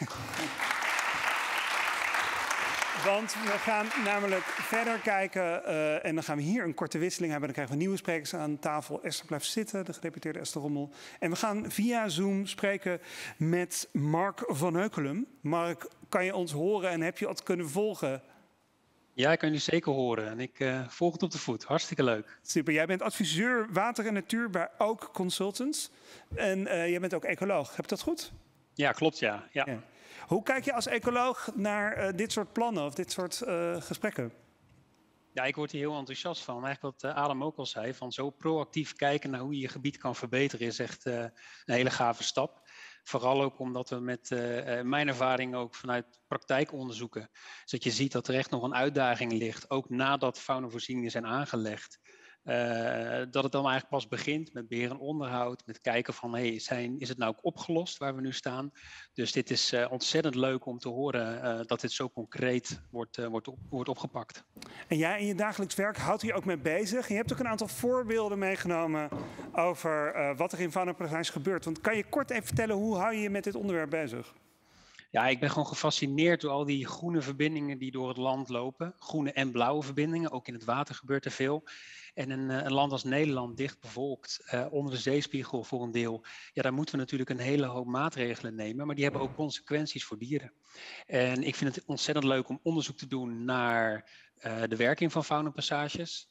Want we gaan namelijk verder kijken uh, en dan gaan we hier een korte wisseling hebben. Dan krijgen we nieuwe sprekers aan tafel. Esther blijft zitten, de gedeputeerde Esther Rommel. En we gaan via Zoom spreken met Mark van Heukelum. Mark, kan je ons horen en heb je het kunnen volgen? Ja, ik kan jullie zeker horen en ik uh, volg het op de voet. Hartstikke leuk. Super, jij bent adviseur water en natuur bij Oak Consultants. En uh, jij bent ook ecoloog, heb ik dat goed? Ja, klopt ja. ja. ja. Hoe kijk je als ecoloog naar uh, dit soort plannen of dit soort uh, gesprekken? Ja, ik word hier heel enthousiast van. Eigenlijk wat uh, Adam ook al zei, van zo proactief kijken naar hoe je je gebied kan verbeteren is echt uh, een hele gave stap. Vooral ook omdat we met uh, mijn ervaring ook vanuit praktijkonderzoeken, zodat je ziet dat er echt nog een uitdaging ligt, ook nadat faunavoorzieningen zijn aangelegd. Uh, dat het dan eigenlijk pas begint met beheer en onderhoud, met kijken van hey, zijn, is het nou ook opgelost waar we nu staan. Dus dit is uh, ontzettend leuk om te horen uh, dat dit zo concreet wordt, uh, wordt, op, wordt opgepakt. En jij in je dagelijks werk houdt hier ook mee bezig. Je hebt ook een aantal voorbeelden meegenomen over uh, wat er in faunaparadijs gebeurt. Want kan je kort even vertellen, hoe hou je je met dit onderwerp bezig? Ja, ik ben gewoon gefascineerd door al die groene verbindingen die door het land lopen. Groene en blauwe verbindingen, ook in het water gebeurt er veel. En een, een land als Nederland, dicht bevolkt, uh, onder de zeespiegel voor een deel. Ja, daar moeten we natuurlijk een hele hoop maatregelen nemen, maar die hebben ook consequenties voor dieren. En ik vind het ontzettend leuk om onderzoek te doen naar uh, de werking van faunapassages.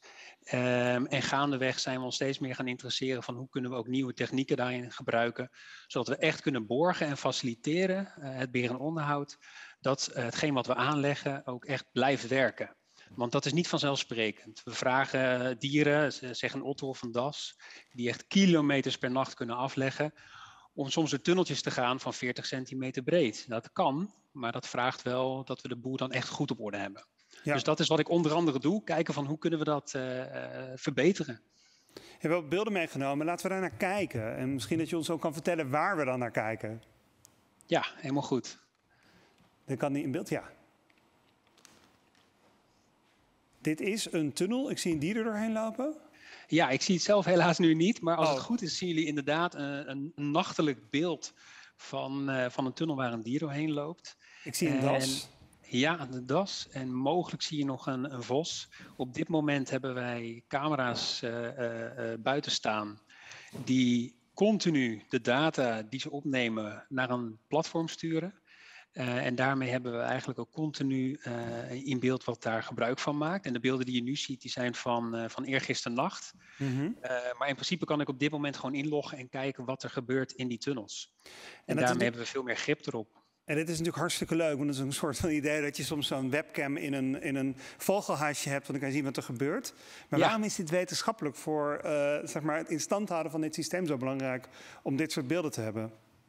Um, en gaandeweg zijn we ons steeds meer gaan interesseren van hoe kunnen we ook nieuwe technieken daarin gebruiken, zodat we echt kunnen borgen en faciliteren, uh, het beheer en onderhoud, dat uh, hetgeen wat we aanleggen ook echt blijft werken. Want dat is niet vanzelfsprekend. We vragen dieren, zeg een otter of een das, die echt kilometers per nacht kunnen afleggen, om soms door tunneltjes te gaan van veertig centimeter breed. Dat kan, maar dat vraagt wel dat we de boer dan echt goed op orde hebben. Ja. Dus dat is wat ik onder andere doe, kijken van hoe kunnen we dat uh, uh, verbeteren. Je hebt wel beelden meegenomen, laten we daar naar kijken. En misschien dat je ons ook kan vertellen waar we dan naar kijken. Ja, helemaal goed. Dan kan die in beeld, ja. Dit is een tunnel. Ik zie een dier er doorheen lopen. Ja, ik zie het zelf helaas nu niet. Maar als oh. het goed is, zien jullie inderdaad een, een, een nachtelijk beeld van, uh, van een tunnel waar een dier doorheen loopt. Ik zie een das. Ja, de das. En mogelijk zie je nog een, een vos. Op dit moment hebben wij camera's uh, uh, uh, buiten staan die continu de data die ze opnemen naar een platform sturen. Uh, en daarmee hebben we eigenlijk ook continu uh, in beeld wat daar gebruik van maakt. En de beelden die je nu ziet, die zijn van, uh, van eergisternacht. Mm-hmm. uh, maar in principe kan ik op dit moment gewoon inloggen en kijken wat er gebeurt in die tunnels. En, en daarmee hebben we veel meer grip erop. En dit is natuurlijk hartstikke leuk, want het is een soort van idee dat je soms zo'n webcam in een, in een vogelhuisje hebt, want dan kan je zien wat er gebeurt. Maar ja. waarom is dit wetenschappelijk voor uh, zeg maar het in stand houden van dit systeem zo belangrijk om dit soort beelden te hebben?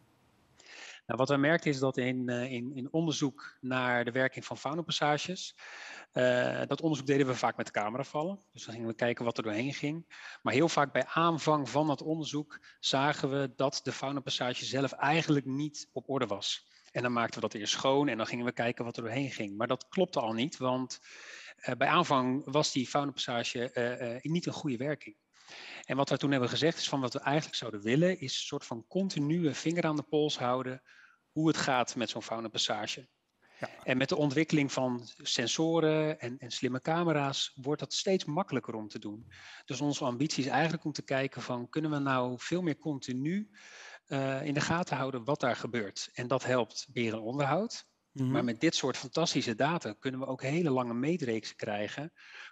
Nou, wat we merkten is dat in, uh, in, in onderzoek naar de werking van faunapassages, uh, dat onderzoek deden we vaak met cameravallen. Dus dan gingen we kijken wat er doorheen ging. Maar heel vaak bij aanvang van dat onderzoek zagen we dat de faunapassage zelf eigenlijk niet op orde was. En dan maakten we dat eerst schoon en dan gingen we kijken wat er doorheen ging. Maar dat klopte al niet, want uh, bij aanvang was die faunapassage uh, uh, niet een goede werking. En wat we toen hebben gezegd is van wat we eigenlijk zouden willen is een soort van continue vinger aan de pols houden hoe het gaat met zo'n faunapassage. Ja. En met de ontwikkeling van sensoren en, en slimme camera's wordt dat steeds makkelijker om te doen. Dus onze ambitie is eigenlijk om te kijken van kunnen we nou veel meer continu uh, in de gaten houden wat daar gebeurt. En dat helpt berenonderhoud. Mm-hmm. Maar met dit soort fantastische data kunnen we ook hele lange meetreeksen krijgen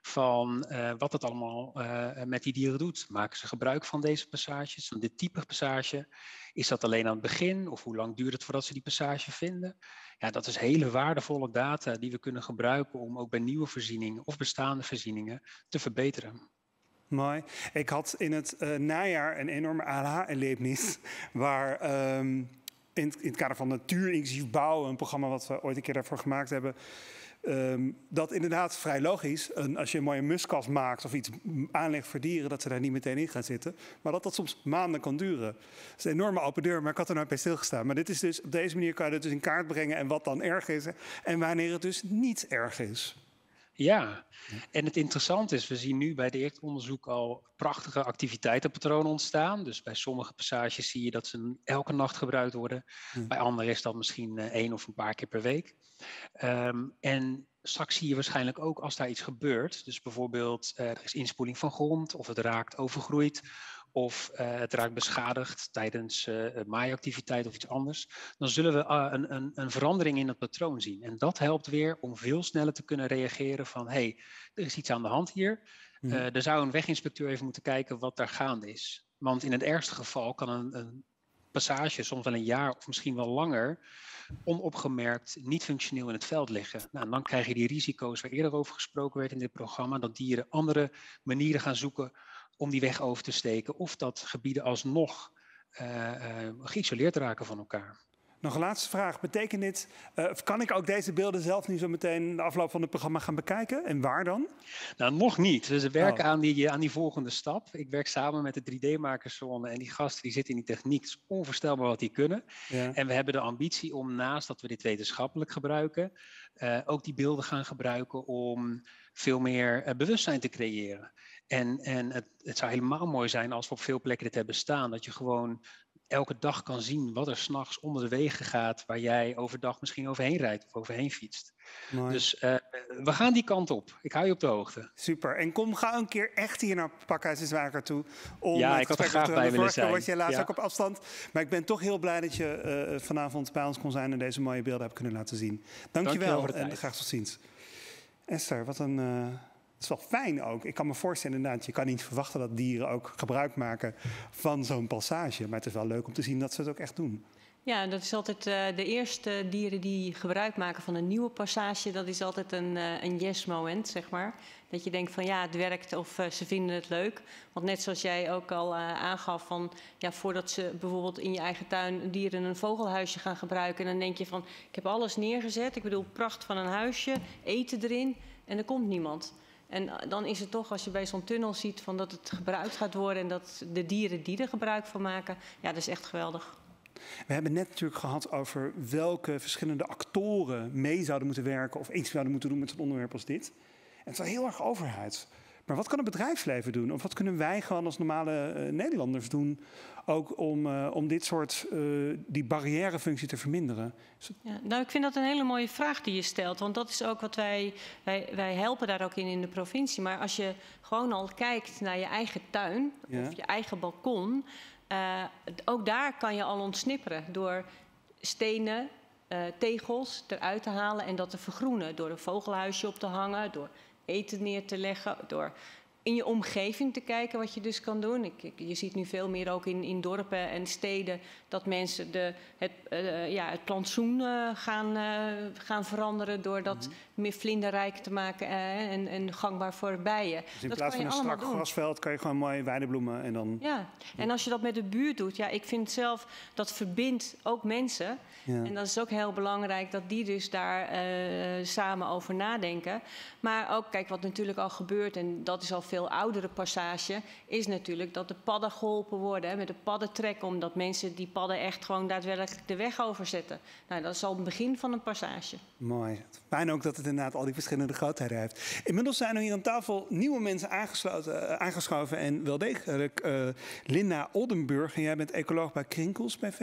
van uh, wat het allemaal uh, met die dieren doet. Maken ze gebruik van deze passages, van dit type passage? Is dat alleen aan het begin of hoe lang duurt het voordat ze die passage vinden? Ja, dat is hele waardevolle data die we kunnen gebruiken om ook bij nieuwe voorzieningen of bestaande voorzieningen te verbeteren. Mooi. Ik had in het uh, najaar een enorme aha-erlevenis waar Um... In het, in het kader van natuur-inclusief bouwen, een programma wat we ooit een keer daarvoor gemaakt hebben, um, dat inderdaad vrij logisch, een, als je een mooie muskas maakt of iets aanlegt voor dieren, dat ze daar niet meteen in gaan zitten, maar dat dat soms maanden kan duren. Dat is een enorme open deur, maar ik had er nooit bij stilgestaan. Maar dit is dus, op deze manier kan je het dus in kaart brengen en wat dan erg is en wanneer het dus niet erg is. Ja, en het interessante is, we zien nu bij dit onderzoek al prachtige activiteitenpatronen ontstaan. Dus bij sommige passages zie je dat ze elke nacht gebruikt worden. Hmm. Bij anderen is dat misschien uh, één of een paar keer per week. Um, en straks zie je waarschijnlijk ook als daar iets gebeurt. Dus bijvoorbeeld uh, er is inspoeling van grond of het raakt overgroeid. Of uh, het raakt beschadigd tijdens uh, maaiactiviteit of iets anders. Dan zullen we uh, een, een, een verandering in het patroon zien. En dat helpt weer om veel sneller te kunnen reageren van hé, hey, er is iets aan de hand hier. Uh, er zou een weginspecteur even moeten kijken wat daar gaande is. Want in het ergste geval kan een, een passage soms wel een jaar of misschien wel langer onopgemerkt niet functioneel in het veld liggen. Nou, en dan krijg je die risico's waar eerder over gesproken werd in dit programma, dat dieren andere manieren gaan zoeken om die weg over te steken of dat gebieden alsnog uh, uh, geïsoleerd raken van elkaar. Nog een laatste vraag. Betekent dit, uh, of kan ik ook deze beelden zelf nu zo meteen de afloop van het programma gaan bekijken? En waar dan? Nou, nog niet. Dus we werken oh. aan, die, aan die volgende stap. Ik werk samen met de drie D-makerszone en die gasten die zitten in die techniek. Het is onvoorstelbaar wat die kunnen. Ja. En we hebben de ambitie om naast dat we dit wetenschappelijk gebruiken, uh, ook die beelden gaan gebruiken om veel meer uh, bewustzijn te creëren. En, en het, het zou helemaal mooi zijn als we op veel plekken dit hebben staan. Dat je gewoon elke dag kan zien wat er 's nachts onder de wegen gaat waar jij overdag misschien overheen rijdt of overheen fietst. Mooi. Dus uh, we gaan die kant op. Ik hou je op de hoogte. Super. En kom, ga een keer echt hier naar Pakhuis de Zwager toe. Om ja, ik had er graag bij willen zijn. Was je helaas ja. ook op afstand. Maar ik ben toch heel blij dat je uh, vanavond bij ons kon zijn en deze mooie beelden hebt kunnen laten zien. Dank je wel en tijd. Graag tot ziens. Esther, wat een... Uh, Het is wel fijn ook. Ik kan me voorstellen inderdaad, je kan niet verwachten dat dieren ook gebruik maken van zo'n passage. Maar het is wel leuk om te zien dat ze het ook echt doen. Ja, dat is altijd uh, de eerste dieren die gebruik maken van een nieuwe passage. Dat is altijd een, uh, een yes-moment, zeg maar. Dat je denkt van ja, het werkt of uh, ze vinden het leuk. Want net zoals jij ook al uh, aangaf van ja, voordat ze bijvoorbeeld in je eigen tuin dieren een vogelhuisje gaan gebruiken. Dan denk je van ik heb alles neergezet. Ik bedoel, pracht van een huisje, eten erin en er komt niemand. En dan is het toch, als je bij zo'n tunnel ziet van dat het gebruikt gaat worden en dat de dieren die er gebruik van maken, ja, dat is echt geweldig. We hebben net natuurlijk gehad over welke verschillende actoren mee zouden moeten werken of iets zouden moeten doen met zo'n onderwerp als dit. En het is wel heel erg overheid. Maar wat kan het bedrijfsleven doen? Of wat kunnen wij gewoon als normale uh, Nederlanders doen... ook om, uh, om dit soort, uh, die barrièrefunctie te verminderen? Ja, nou, ik vind dat een hele mooie vraag die je stelt. Want dat is ook wat wij, wij... Wij helpen daar ook in in de provincie. Maar als je gewoon al kijkt naar je eigen tuin... Ja. of je eigen balkon... Uh, ook daar kan je al ontsnipperen door stenen... Uh, tegels eruit te halen en dat te vergroenen. Door een vogelhuisje op te hangen, door eten neer te leggen... door in je omgeving te kijken wat je dus kan doen. Ik, ik, je ziet nu veel meer ook in, in dorpen en steden... dat mensen de, het, uh, ja, het plantsoen uh, gaan, uh, gaan veranderen... door dat mm-hmm. meer vlinderrijk te maken uh, en, en gangbaar voor bijen. Dus in dat plaats kan van je een strak doen. grasveld... kan je gewoon mooie weidebloemen en dan... Ja, en als je dat met de buurt doet... ja, ik vind zelf dat verbindt ook mensen... Ja. En dat is ook heel belangrijk dat die dus daar uh, samen over nadenken. Maar ook, kijk, wat natuurlijk al gebeurt... en dat is al veel oudere passage... is natuurlijk dat de padden geholpen worden... Hè, met de paddentrek... omdat mensen die padden echt gewoon daadwerkelijk de weg overzetten. Nou, dat is al het begin van een passage. Mooi. Fijn ook dat het inderdaad al die verschillende grootheden heeft. Inmiddels zijn er hier aan tafel nieuwe mensen aangesloten, uh, aangeschoven... en wel degelijk uh, Linda Oldenburg. En jij bent ecoloog bij Krinkels B V.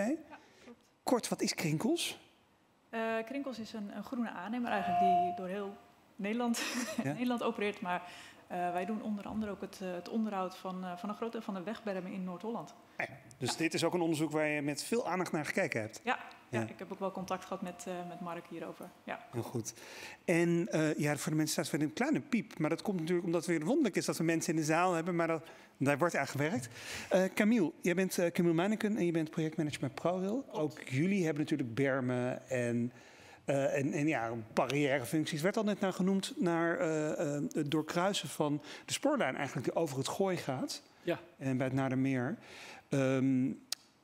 Kort, wat is Krinkels? Uh, Krinkels is een, een groene aannemer eigenlijk die door heel Nederland, ja? Nederland opereert. Maar uh, wij doen onder andere ook het, uh, het onderhoud van, uh, van een groot deel van de wegbermen in Noord-Holland. Ja, dus dit is ook een onderzoek waar je met veel aandacht naar gekeken hebt? Ja, ja. ja ik heb ook wel contact gehad met, uh, met Mark hierover. Ja. Heel goed. En uh, ja, voor de mensen staat weer een kleine piep. Maar dat komt natuurlijk omdat het weer wonderlijk is dat we mensen in de zaal hebben. Maar dat, daar wordt aan gewerkt. Uh, Camille, jij bent uh, Camille Meineken en je bent projectmanager bij ProRail. Ook jullie hebben natuurlijk bermen en... Uh, en, en ja, barrièrefuncties werd al net naar genoemd... naar uh, uh, het doorkruisen van de spoorlijn eigenlijk die over het Gooi gaat. Ja. En bij het Naardermeer. Um,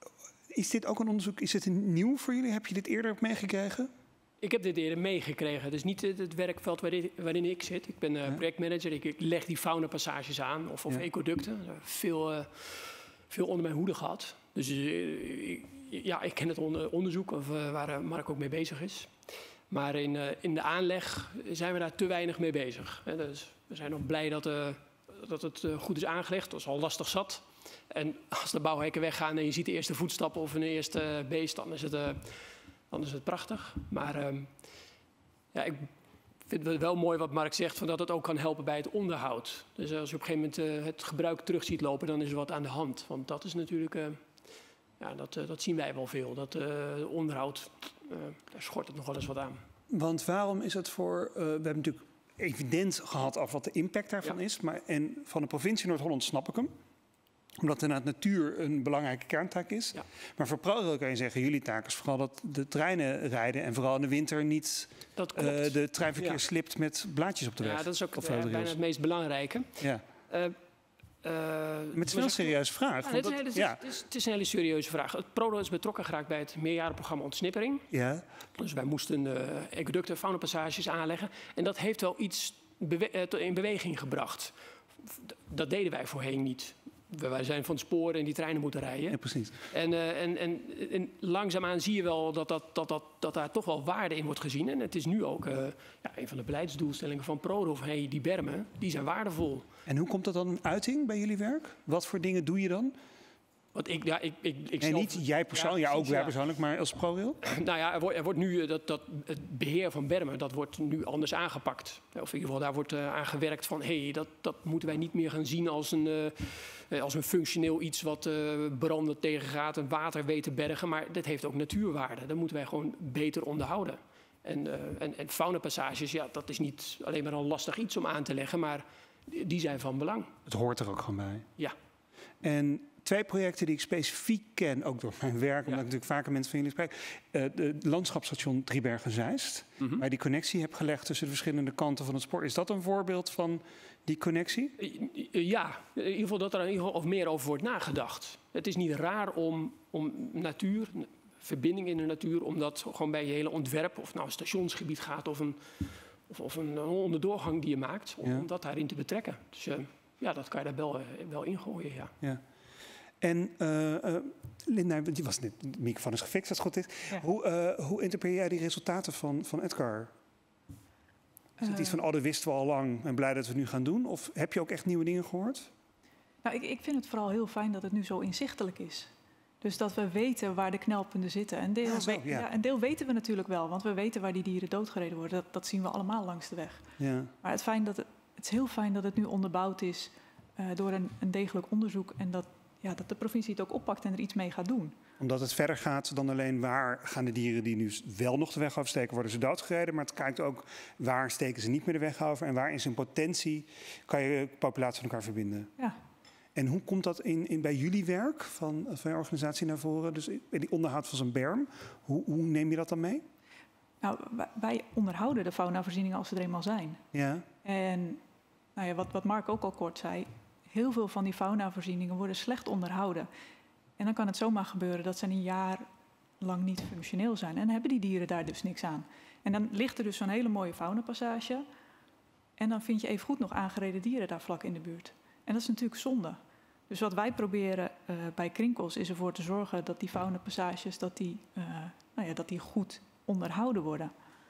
is dit ook een onderzoek, is dit nieuw voor jullie? Heb je dit eerder meegekregen? Ik heb dit eerder meegekregen. Het is niet het, het werkveld waarin, waarin ik zit. Ik ben uh, ja. projectmanager. Ik, ik leg die faunapassages aan of, of ja. ecoducten. Veel, uh, veel onder mijn hoede gehad. Dus uh, ik, ja, ik ken het onder, onderzoek of, uh, waar Mark ook mee bezig is. Maar in, uh, in de aanleg zijn we daar te weinig mee bezig. Hè. Dus we zijn nog blij dat, uh, dat het uh, goed is aangelegd. Dat is al lastig zat. En als de bouwhekken weggaan en je ziet de eerste voetstappen of een eerste beest, dan is het, uh, dan is het prachtig. Maar uh, ja, ik vind het wel mooi wat Mark zegt, van dat het ook kan helpen bij het onderhoud. Dus als je op een gegeven moment uh, het gebruik terug ziet lopen, dan is er wat aan de hand. Want dat is natuurlijk, uh, ja, dat, uh, dat zien wij wel veel. Dat uh, onderhoud, uh, daar schort het nog wel eens wat aan. Want waarom is het voor, uh, we hebben natuurlijk evident gehad af wat de impact daarvan ja. is. Maar, en van de provincie Noord-Holland snap ik hem. Omdat inderdaad natuur een belangrijke kerntaak is. Ja. Maar voor ProRail kan je zeggen, jullie taak is vooral dat de treinen rijden... en vooral in de winter niet uh, de treinverkeer ja. slipt met blaadjes op de weg. Ja, dat is ook uh, bijna het meest belangrijke. Ja. Uh, uh, Met het is wel een serieuze vraag. Ja, het, is, het, is, ja. het, is, het is een hele serieuze vraag. Het ProRail is betrokken geraakt bij het meerjarenprogramma Ontsnippering. Ja. Dus wij moesten uh, ecoducten, faunapassages aanleggen. En dat heeft wel iets bewe- in beweging gebracht. Dat deden wij voorheen niet. Wij zijn van het spoor en die treinen moeten rijden. Ja, precies. En, uh, en, en, en langzaamaan zie je wel dat, dat, dat, dat, dat daar toch wel waarde in wordt gezien. En het is nu ook uh, ja, een van de beleidsdoelstellingen van ProRail. Hey, die bermen, die zijn waardevol. En hoe komt dat dan een uiting bij jullie werk? Wat voor dingen doe je dan? Want ik, ja, ik, ik, ik en zelf, niet jij persoonlijk, ja, ja, ook wij ja. persoonlijk, maar als ProRail? Nou ja, er wordt, er wordt nu dat, dat het beheer van bermen, dat wordt nu anders aangepakt. Of in ieder geval, daar wordt uh, aan gewerkt van, hé, hey, dat, dat moeten wij niet meer gaan zien als een, uh, als een functioneel iets wat uh, branden tegengaat en water weet te bergen. Maar dit heeft ook natuurwaarde. Dat moeten wij gewoon beter onderhouden. En, uh, en, en faunapassages, ja, dat is niet alleen maar een lastig iets om aan te leggen, maar die zijn van belang. Het hoort er ook gewoon bij. Ja. En twee projecten die ik specifiek ken, ook door mijn werk, omdat ja. ik natuurlijk vaker mensen van jullie spreek. Uh, het landschapsstation Driebergen-Zeist, mm-hmm. waar je die connectie hebt gelegd tussen de verschillende kanten van het spoor. Is dat een voorbeeld van die connectie? Ja, in ieder geval dat er in ieder geval of meer over wordt nagedacht. Het is niet raar om, om natuur, verbinding in de natuur, om dat gewoon bij je hele ontwerp, of het nou een stationsgebied gaat of een, of, of een onderdoorgang die je maakt, om, ja. om dat daarin te betrekken. Dus uh, ja, dat kan je daar wel, uh, wel ingooien, ja. ja. En uh, uh, Linda, die was net, de microfoon is gefixt, als het goed is. Ja. Hoe, uh, hoe interpreteer jij die resultaten van, van Edgar? Is het Uh, iets van, oh, dat wisten we al lang en blij dat we het nu gaan doen? Of heb je ook echt nieuwe dingen gehoord? Nou, ik, ik vind het vooral heel fijn dat het nu zo inzichtelijk is. Dus dat we weten waar de knelpunten zitten. En deel, Ja, zo, we- ja. ja, en deel weten we natuurlijk wel, want we weten waar die dieren doodgereden worden. Dat, dat zien we allemaal langs de weg. Ja. Maar het, fijn dat het, het is heel fijn dat het nu onderbouwd is uh, door een, een degelijk onderzoek. En dat, ja, dat de provincie het ook oppakt en er iets mee gaat doen. Omdat het verder gaat dan alleen waar gaan de dieren die nu wel nog de weg oversteken, worden ze doodgereden. Maar het kijkt ook waar steken ze niet meer de weg over. En waar in zijn potentie kan je populatie van elkaar verbinden. Ja. En hoe komt dat in, in bij jullie werk van, van je organisatie naar voren? Dus bij die onderhoud van zo'n berm, hoe, hoe neem je dat dan mee? Nou, wij, wij onderhouden de faunavoorzieningen als ze er eenmaal zijn. Ja, En nou ja, wat, wat Mark ook al kort zei, heel veel van die faunavoorzieningen worden slecht onderhouden. En dan kan het zomaar gebeuren dat ze een jaar lang niet functioneel zijn. En dan hebben die dieren daar dus niks aan. En dan ligt er dus zo'n hele mooie faunapassage. En dan vind je evengoed nog aangereden dieren daar vlak in de buurt. En dat is natuurlijk zonde. Dus wat wij proberen uh, bij Krinkels is ervoor te zorgen dat die faunapassages dat die, uh, nou ja, dat die goed onderhouden worden.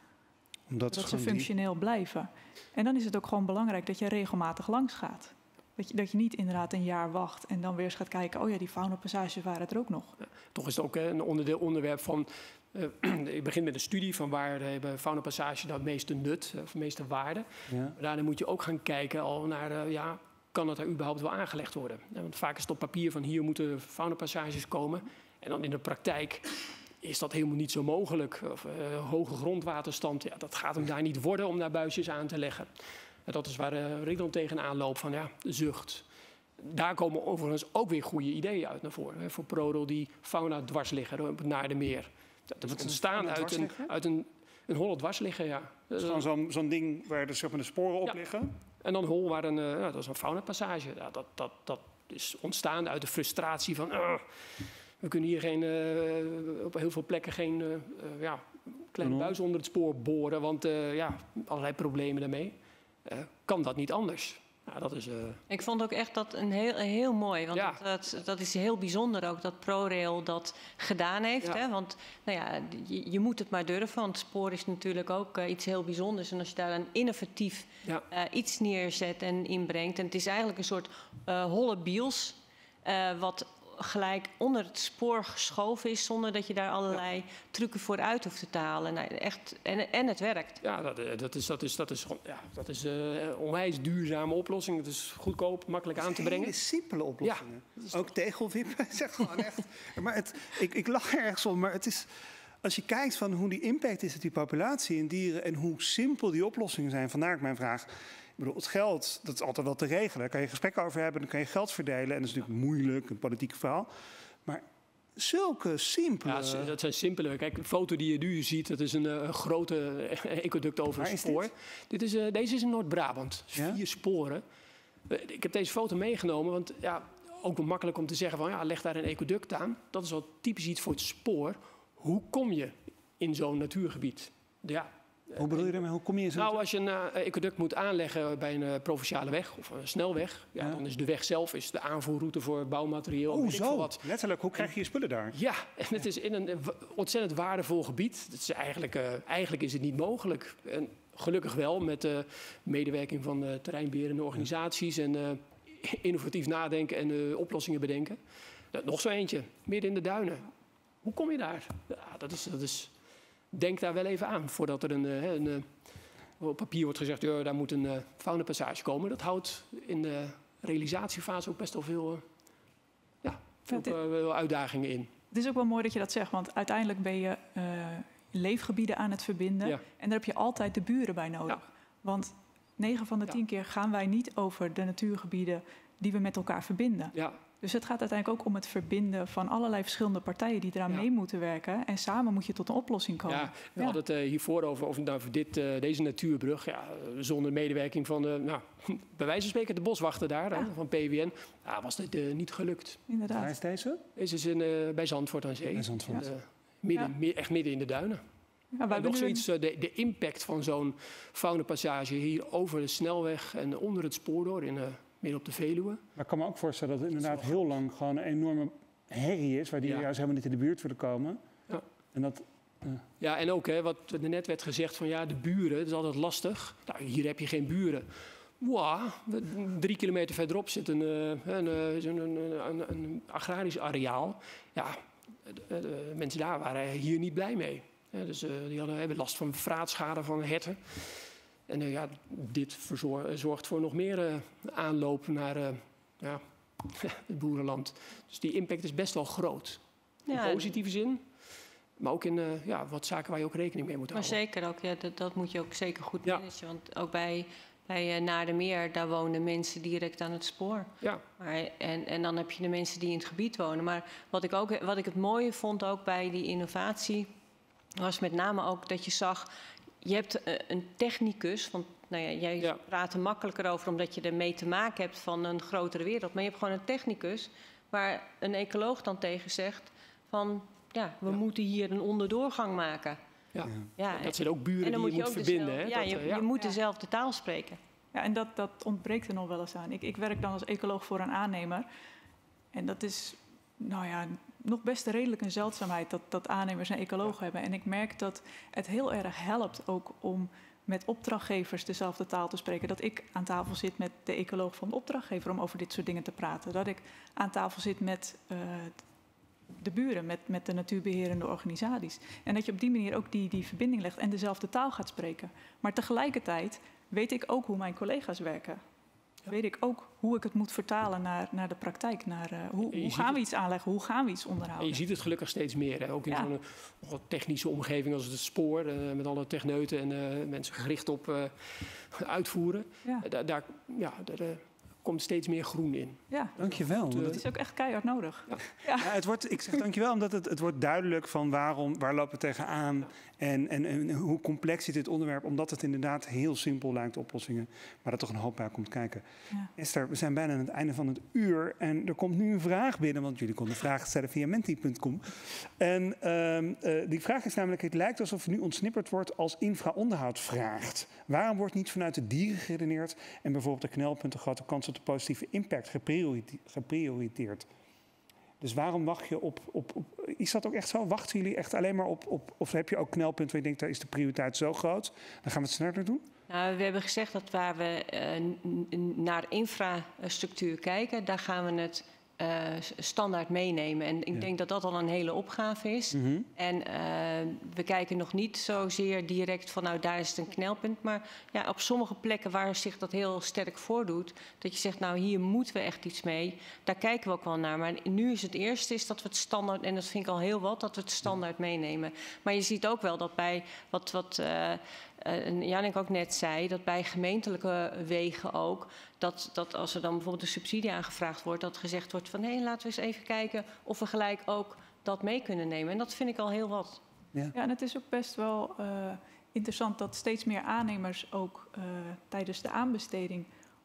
omdat Dat ze gewoon die- functioneel blijven. En dan is het ook gewoon belangrijk dat je regelmatig langs gaat. Dat je, dat je niet inderdaad een jaar wacht en dan weer eens gaat kijken, oh ja, die faunapassages waren er ook nog. Toch is het ook hè, een onderdeel onderwerp van. Uh, je begint met een studie van waar hebben faunapassages nou het meeste nut, of het meeste waarde. Ja. Maar daarna moet je ook gaan kijken al naar, uh, ja, kan dat er überhaupt wel aangelegd worden? Ja, want vaak is het op papier van hier moeten faunapassages komen. En dan in de praktijk is dat helemaal niet zo mogelijk. Of, uh, hoge grondwaterstand, ja, dat gaat hem daar niet worden om daar buisjes aan te leggen. En dat is waar uh, ik dan tegenaan loop van ja, de zucht. Daar komen overigens ook weer goede ideeën uit naar voren. Hè, voor ProRail die fauna dwars liggen op het Naardenmeer. Dat is Wat is ontstaan een uit een, dwarsligger? uit een, een holle dwarsligger, ja. Het is gewoon zo'n zo'n ding waar de, zeg maar, de sporen op Ja. liggen. En dan hol waar een, uh, nou, dat is een faunapassage. Ja, dat, dat, dat is ontstaan uit de frustratie van uh, we kunnen hier geen, uh, op heel veel plekken geen uh, uh, ja, kleine Mhm. buis onder het spoor boren, want uh, ja, allerlei problemen daarmee. Uh, kan dat niet anders? Nou, dat is, uh, Ik vond ook echt dat een heel, heel mooi. Want Ja. dat, dat, dat is heel bijzonder ook dat ProRail dat gedaan heeft. Ja. Hè? Want nou ja, je, je moet het maar durven. Want spoor is natuurlijk ook uh, iets heel bijzonders. En als je daar een innovatief ja. uh, iets neerzet en inbrengt. En het is eigenlijk een soort uh, holle biels. Uh, wat gelijk onder het spoor geschoven is. Zonder dat je daar allerlei trucken voor uit hoeft te halen. Nou, echt, en, en het werkt. Ja, dat, uh, dat is, dat is, dat is, gewoon- ja, dat is uh, een onwijs duurzame oplossing. Het is goedkoop, makkelijk aan te brengen. Hele simpele oplossingen. Ja, dat is Ook tegelwippen. Zeg gewoon echt. Maar het, ik, ik lach er ergens om, maar het is. Als je kijkt van hoe die impact is op die populatie en dieren en hoe simpel die oplossingen zijn, vandaar ook mijn vraag. Ik bedoel, het geld, dat is altijd wel te regelen. Daar kan je gesprekken over hebben, dan kan je geld verdelen. En dat is natuurlijk moeilijk, een politiek verhaal. Maar zulke simpele... Ja, s- dat zijn simpele. Kijk, de foto die je nu ziet, dat is een uh, grote uh, ecoduct over Waar het is spoor. dit? Dit is, uh, deze is in Noord-Brabant. Dus Ja? vier sporen. Uh, ik heb deze foto meegenomen, want ja, ook wel makkelijk om te zeggen van ja, leg daar een ecoduct aan. Dat is wel typisch iets voor het spoor. Hoe kom je in zo'n natuurgebied? Ja. Hoe bedoel je daarmee? Hoe kom je in zo'n... Nou, als je een uh, ecoduct moet aanleggen bij een uh, provinciale weg of een snelweg, ja, Ja. dan is de weg zelf is de aanvoerroute voor bouwmateriaal. oh, weet ik veel zo. wat. Letterlijk, hoe krijg je je spullen daar? Ja, en het is in een uh, ontzettend waardevol gebied. Het is eigenlijk, uh, eigenlijk is het niet mogelijk. En gelukkig wel met de medewerking van uh, terreinbeherende organisaties en uh, innovatief nadenken en uh, oplossingen bedenken. Uh, nog zo eentje, midden in de duinen. Hoe kom je daar? Ja, dat is, dat is, denk daar wel even aan voordat er een, uh, een uh, op papier wordt gezegd, ja, daar moet een uh, faunapassage komen. Dat houdt in de realisatiefase ook best wel veel, uh, ja, veel Ja, dit- uh, uitdagingen in. Het is ook wel mooi dat je dat zegt, want uiteindelijk ben je uh, leefgebieden aan het verbinden. Ja. En daar heb je altijd de buren bij nodig. Ja. Want negen van de Ja. tien keer gaan wij niet over de natuurgebieden die we met elkaar verbinden. Ja, Dus het gaat uiteindelijk ook om het verbinden van allerlei verschillende partijen die eraan Ja. mee moeten werken. En samen moet je tot een oplossing komen. ja, we Ja. hadden het uh, hiervoor over, over, nou, voor dit, uh, deze natuurbrug. Ja, uh, zonder medewerking van, uh, nou, bij wijze van spreken, de boswachter daar, Ja. hè, van P W N. Ja, was dit uh, niet gelukt. Waar Inderdaad. is deze? Deze is in, uh, bij Zandvoort aan Zee. Bij Zandvoort. Uh, midden, Ja. me- echt midden in de duinen. Ja, wij En hebben nog nu een- zoiets, uh, de, de impact van zo'n faunapassage hier over de snelweg en onder het spoor door in uh, midden op de Veluwe. Maar ik kan me ook voorstellen dat het inderdaad heel lang gewoon een enorme herrie is, waar die Ja. juist helemaal niet in de buurt willen komen. Ja. En dat Ja, ja en ook hè, wat er net werd gezegd van ja, de buren, dat is altijd lastig. Nou, hier heb je geen buren. Wow, drie kilometer verderop zit een, een, een, een, een, een agrarisch areaal. Ja, de, de mensen daar waren hier niet blij mee. Ja, dus uh, die hadden, hebben last van vraatschade van herten. En uh, ja, dit verzor, zorgt voor nog meer uh, aanloop naar uh, ja, het boerenland. Dus die impact is best wel groot. Ja, in positieve zin. Maar ook in uh, ja, wat zaken waar je ook rekening mee moet maar houden. Maar zeker ook, ja, dat, dat moet je ook zeker goed managen. Ja. Want ook bij, bij uh, Naardermeer, daar wonen mensen direct aan het spoor. Ja. Maar, en, en dan heb je de mensen die in het gebied wonen. Maar wat ik, ook, wat ik het mooie vond ook bij die innovatie, was met name ook dat je zag, je hebt uh, een technicus, want nou ja, jij ja. praat er makkelijker over omdat je ermee te maken hebt van een grotere wereld. Maar je hebt gewoon een technicus waar een ecoloog dan tegen zegt van ja, we ja. moeten hier een onderdoorgang maken. Ja. Ja, dat zijn ook buren die je moet, je moet verbinden. Dezelfde, hè? Ja, dat, je, uh, ja. je moet dezelfde taal spreken. Ja, en dat, dat ontbreekt er nog wel eens aan. Ik, ik werk dan als ecoloog voor een aannemer. En dat is, nou ja, nog best redelijk een zeldzaamheid dat, dat aannemers een ecoloog ja. hebben. En ik merk dat het heel erg helpt ook om met opdrachtgevers dezelfde taal te spreken. Dat ik aan tafel zit met de ecoloog van de opdrachtgever om over dit soort dingen te praten. Dat ik aan tafel zit met uh, de buren, met, met de natuurbeherende organisaties. En dat je op die manier ook die, die verbinding legt en dezelfde taal gaat spreken. Maar tegelijkertijd weet ik ook hoe mijn collega's werken. Ja. Weet ik ook hoe ik het moet vertalen naar, naar de praktijk. Naar, uh, hoe hoe gaan we iets aanleggen? Hoe gaan we iets onderhouden? En je ziet het gelukkig steeds meer. Hè? Ook in ja. zo'n uh, technische omgeving als het spoor. Uh, met alle techneuten en uh, mensen gericht op uh, uitvoeren. Ja. Uh, daar, daar, ja, daar uh, komt steeds meer groen in. Ja. Dankjewel. Dat is ook echt keihard nodig. Ja. Ja. Ja, het wordt, ik zeg dankjewel omdat het, het wordt duidelijk van waarom, waar lopen we tegenaan. Ja. En, en, en hoe complex is dit onderwerp, omdat het inderdaad heel simpel lijkt, oplossingen, maar dat toch een hoop bij komt kijken. Ja. Esther, we zijn bijna aan het einde van het uur en er komt nu een vraag binnen, want jullie konden vragen stellen via menti punt com. En uh, uh, die vraag is namelijk, het lijkt alsof er nu ontsnipperd wordt als infraonderhoud vraagt. Waarom wordt niet vanuit de dieren geredeneerd en bijvoorbeeld de knelpunten grote kans op de positieve impact geprioriteerd? Dus waarom wacht je op, op, op... Is dat ook echt zo? Wachten jullie echt alleen maar op... op of heb je ook knelpunten waar je denkt, daar is de prioriteit zo groot, dan gaan we het sneller doen? Nou, we hebben gezegd dat waar we uh, naar infrastructuur kijken, daar gaan we het uh, standaard meenemen. En ik ja. denk dat dat al een hele opgave is. Mm-hmm. En uh, we kijken nog niet zozeer direct van, nou, daar is het een knelpunt. Maar ja, op sommige plekken waar zich dat heel sterk voordoet, dat je zegt, nou, hier moeten we echt iets mee. Daar kijken we ook wel naar. Maar nu is het eerste is dat we het standaard, en dat vind ik al heel wat, dat we het standaard meenemen. Maar je ziet ook wel dat bij wat... wat uh, Uh, Jannik ook net zei, dat bij gemeentelijke wegen ook, dat, dat als er dan bijvoorbeeld een subsidie aangevraagd wordt, dat gezegd wordt van hé, hey, laten we eens even kijken of we gelijk ook dat mee kunnen nemen. En dat vind ik al heel wat. Ja, ja en het is ook best wel uh, interessant dat steeds meer aannemers ook uh, tijdens de aanbesteding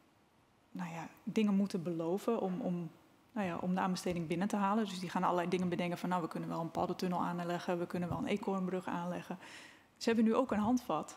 nou ja, dingen moeten beloven om, om, nou ja, om de aanbesteding binnen te halen. Dus die gaan allerlei dingen bedenken van nou, we kunnen wel een paddentunnel aanleggen, we kunnen wel een eekhoornbrug aanleggen. Ze hebben nu ook een handvat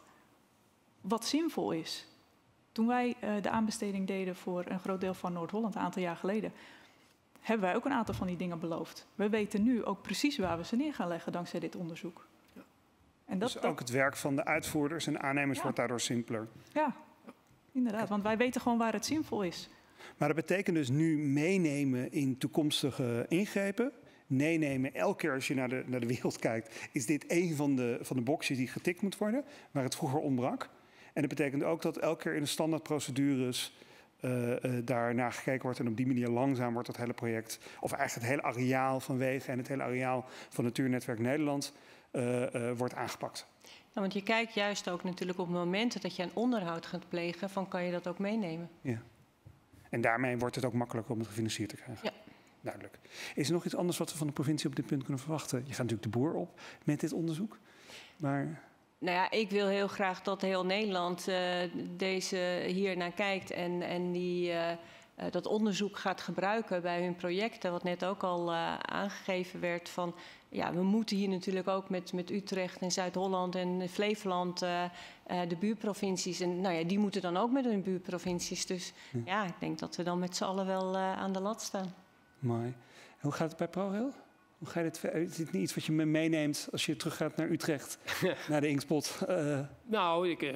wat zinvol is. Toen wij uh, de aanbesteding deden voor een groot deel van Noord-Holland, een aantal jaar geleden, hebben wij ook een aantal van die dingen beloofd. We weten nu ook precies waar we ze neer gaan leggen dankzij dit onderzoek. Ja. En dat, dus ook het werk van de uitvoerders en aannemers ja. wordt daardoor simpeler. Ja, inderdaad, want wij weten gewoon waar het zinvol is. Maar dat betekent dus nu meenemen in toekomstige ingrepen. Nee, nemen. Elke keer als je naar de, naar de wereld kijkt, is dit een van de, van de boxjes die getikt moet worden, waar het vroeger ontbrak. En dat betekent ook dat elke keer in de standaardprocedures uh, uh, daarnaar gekeken wordt en op die manier langzaam wordt dat hele project, of eigenlijk het hele areaal van wegen en het hele areaal van Natuurnetwerk Nederland uh, uh, wordt aangepakt. Ja, want je kijkt juist ook natuurlijk op momenten dat je een onderhoud gaat plegen, van kan je dat ook meenemen? Ja. En daarmee wordt het ook makkelijker om het gefinancierd te krijgen. Ja. Duidelijk. Is er nog iets anders wat we van de provincie op dit punt kunnen verwachten? Je gaat natuurlijk de boer op met dit onderzoek. Maar... Nou ja, ik wil heel graag dat heel Nederland uh, deze hier naar kijkt en, en die, uh, uh, dat onderzoek gaat gebruiken bij hun projecten. Wat net ook al uh, aangegeven werd van, ja, we moeten hier natuurlijk ook met, met Utrecht en Zuid-Holland en Flevoland, uh, uh, de buurprovincies. En nou ja, die moeten dan ook met hun buurprovincies. Dus ja, ja ik denk dat we dan met z'n allen wel uh, aan de lat staan. Mooi. Hoe gaat het bij ProRail? Hoe ga je dit verder? Is dit niet iets wat je meeneemt als je teruggaat naar Utrecht, naar de Inkspot? Uh... Nou, ik uh,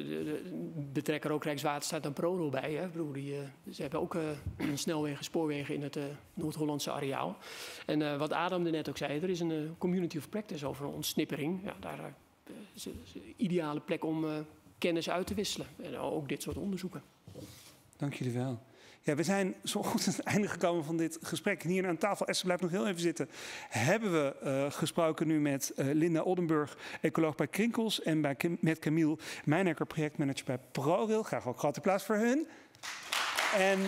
betrek er ook Rijkswaterstaat en ProRail bij. Hè. Ik bedoel, die, uh, ze hebben ook uh, snelwegen, spoorwegen in het uh, Noord-Hollandse areaal. En uh, wat Adam er net ook zei, er is een uh, community of practice over een ontsnippering. Ja, daar uh, is een ideale plek om uh, kennis uit te wisselen. En uh, ook dit soort onderzoeken. Dank jullie wel. Ja, we zijn zo goed aan het einde gekomen van dit gesprek. Hier aan tafel, Esther blijft nog heel even zitten, hebben we uh, gesproken nu met uh, Linda Oldenburg, ecoloog bij Krinkels, en bij, met Camille Meinecker, projectmanager bij ProRail. Graag ook grote applaus voor hun. En uh,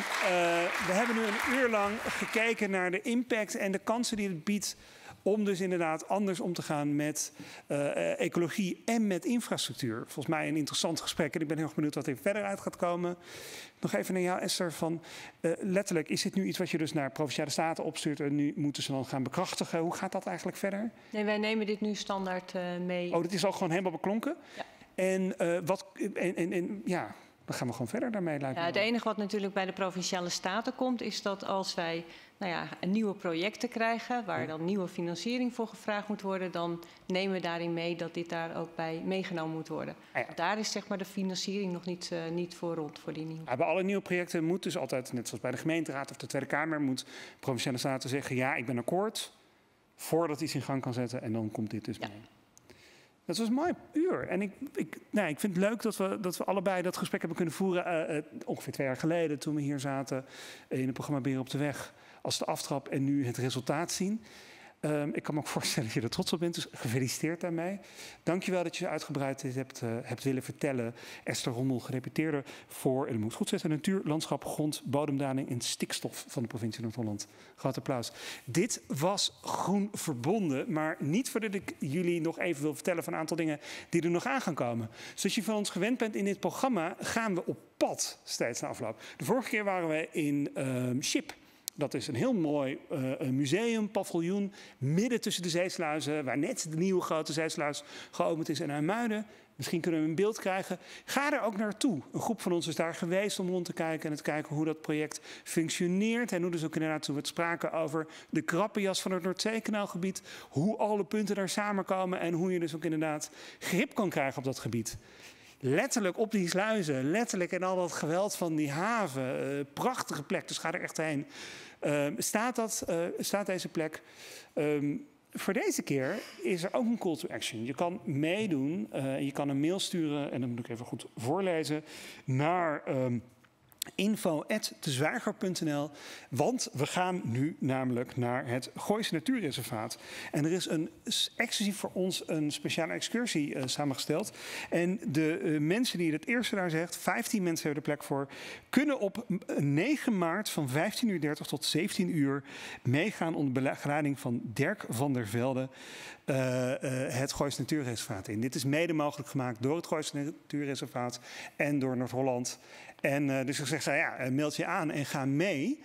we hebben nu een uur lang gekeken naar de impact en de kansen die het biedt om dus inderdaad anders om te gaan met uh, ecologie en met infrastructuur. Volgens mij een interessant gesprek en ik ben heel erg benieuwd wat er verder uit gaat komen. Nog even naar jou, Esther. Van, uh, letterlijk, is dit nu iets wat je dus naar Provinciale Staten opstuurt en nu moeten ze dan gaan bekrachtigen? Hoe gaat dat eigenlijk verder? Nee, wij nemen dit nu standaard uh, mee. Oh, dit is al gewoon helemaal beklonken? Ja. En, uh, wat, en, en, en ja, dan gaan we gewoon verder daarmee. Lijkt ja, het enige wat natuurlijk bij de Provinciale Staten komt, is dat als wij nou ja, nieuwe projecten krijgen, waar dan nieuwe financiering voor gevraagd moet worden, dan nemen we daarin mee dat dit daar ook bij meegenomen moet worden. Ah ja. Daar is zeg maar de financiering nog niet, uh, niet voor rond voor die nieuwe. Ja, bij alle nieuwe projecten moet dus altijd, net zoals bij de gemeenteraad of de Tweede Kamer, moet Provinciale Staten zeggen, ja, ik ben akkoord, voordat iets in gang kan zetten en dan komt dit dus ja. mee. Dat was een mooi uur. En ik, ik, nou, ik vind het leuk dat we, dat we allebei dat gesprek hebben kunnen voeren. Uh, uh, ongeveer twee jaar geleden toen we hier zaten in het programma Beren op de Weg. Als de aftrap en nu het resultaat zien. Um, ik kan me ook voorstellen dat je er trots op bent, dus gefeliciteerd daarmee. Dankjewel dat je uitgebreid dit hebt, uh, hebt willen vertellen. Esther Rommel, gedeputeerde voor, en dat moet goed zetten, natuur, landschap, grond, bodemdaling en stikstof van de provincie Noord-Holland. Groot applaus. Dit was Groen Verbonden, maar niet voordat ik jullie nog even wil vertellen van een aantal dingen die er nog aan gaan komen. Zoals je van ons gewend bent in dit programma, gaan we op pad steeds na afloop. De vorige keer waren we in uh, Schip. Dat is een heel mooi uh, museum, paviljoen, midden tussen de zeesluizen, waar net de nieuwe grote zeesluis geopend is in IJmuiden. Misschien kunnen we een beeld krijgen. Ga er ook naartoe. Een groep van ons is daar geweest om rond te kijken en te kijken hoe dat project functioneert. En hoe dus ook inderdaad, toen we het spraken over de krabbenjas van het Noordzeekanaalgebied, hoe alle punten daar samenkomen en hoe je dus ook inderdaad grip kan krijgen op dat gebied. Letterlijk op die sluizen, letterlijk in al dat geweld van die haven. Uh, prachtige plek, dus ga er echt heen. Uh, staat, dat, uh, staat deze plek. Um, voor deze keer is er ook een call to action. Je kan meedoen, uh, je kan een mail sturen, en dan moet ik even goed voorlezen, naar Um, info at dezwijger punt n l, want we gaan nu namelijk naar het Gooise Natuurreservaat. En er is een, exclusief voor ons een speciale excursie uh, samengesteld. En de uh, mensen die het eerste daar zegt, vijftien mensen hebben er plek voor, kunnen op negen maart van vijftien uur dertig tot zeventien uur meegaan onder begeleiding van Dirk van der Velde uh, uh, het Gooise Natuurreservaat in. Dit is mede mogelijk gemaakt door het Gooise Natuurreservaat en door Noord-Holland. En uh, dus ik zeg, ja, meld je aan en ga mee.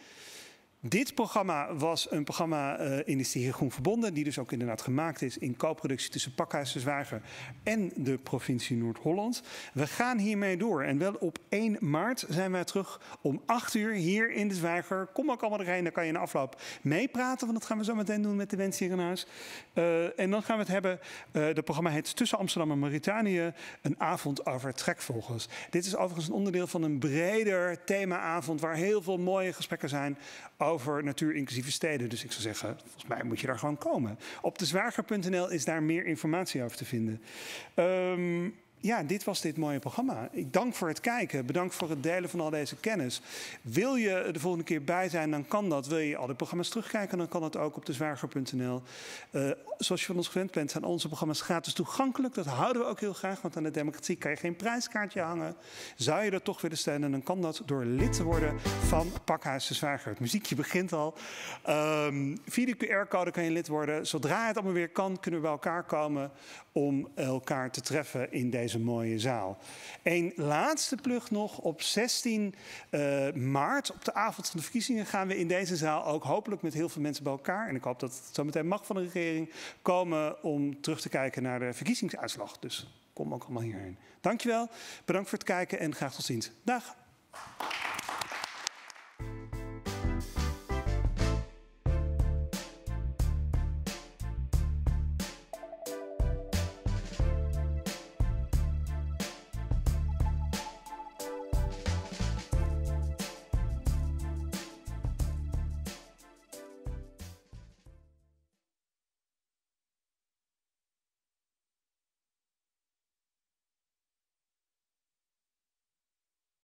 Dit programma was een programma uh, in de Stichting Groen Verbonden, die dus ook inderdaad gemaakt is in co-productie tussen Pakhuis de Zwijger en de provincie Noord-Holland. We gaan hiermee door en wel op één maart zijn wij terug om acht uur hier in de Zwijger. Kom ook allemaal erheen, dan kan je in de afloop meepraten, want dat gaan we zo meteen doen met de mensen hier in huis. Uh, en dan gaan we het hebben, uh, het programma heet Tussen Amsterdam en Mauritanië, een avond over trekvogels. Dit is overigens een onderdeel van een breder themaavond waar heel veel mooie gesprekken zijn over natuur-inclusieve steden. Dus ik zou zeggen, volgens mij moet je daar gewoon komen. Op dezwijger punt n l is daar meer informatie over te vinden. Um, ja, dit was dit mooie programma. Ik dank voor het kijken. Bedankt voor het delen van al deze kennis. Wil je de volgende keer bij zijn, dan kan dat. Wil je al die programma's terugkijken, dan kan dat ook op dezwijger punt n l. Uh, zoals je van ons gewend bent, zijn onze programma's gratis toegankelijk. Dat houden we ook heel graag, want aan de democratie kan je geen prijskaartje hangen. Zou je dat toch willen steunen, dan kan dat door lid te worden van Pakhuis de Zwijger. Het muziekje begint al. Um, via de Q R-code kan je lid worden. Zodra het allemaal weer kan, kunnen we bij elkaar komen om elkaar te treffen in deze mooie zaal. Een laatste plug nog. Op zestien maart, op de avond van de verkiezingen, gaan we in deze zaal ook hopelijk met heel veel mensen bij elkaar. En ik hoop dat het zo meteen mag van de regering komen om terug te kijken naar de verkiezingsuitslag. Dus kom ook allemaal hierheen. Dankjewel, bedankt voor het kijken en graag tot ziens. Dag.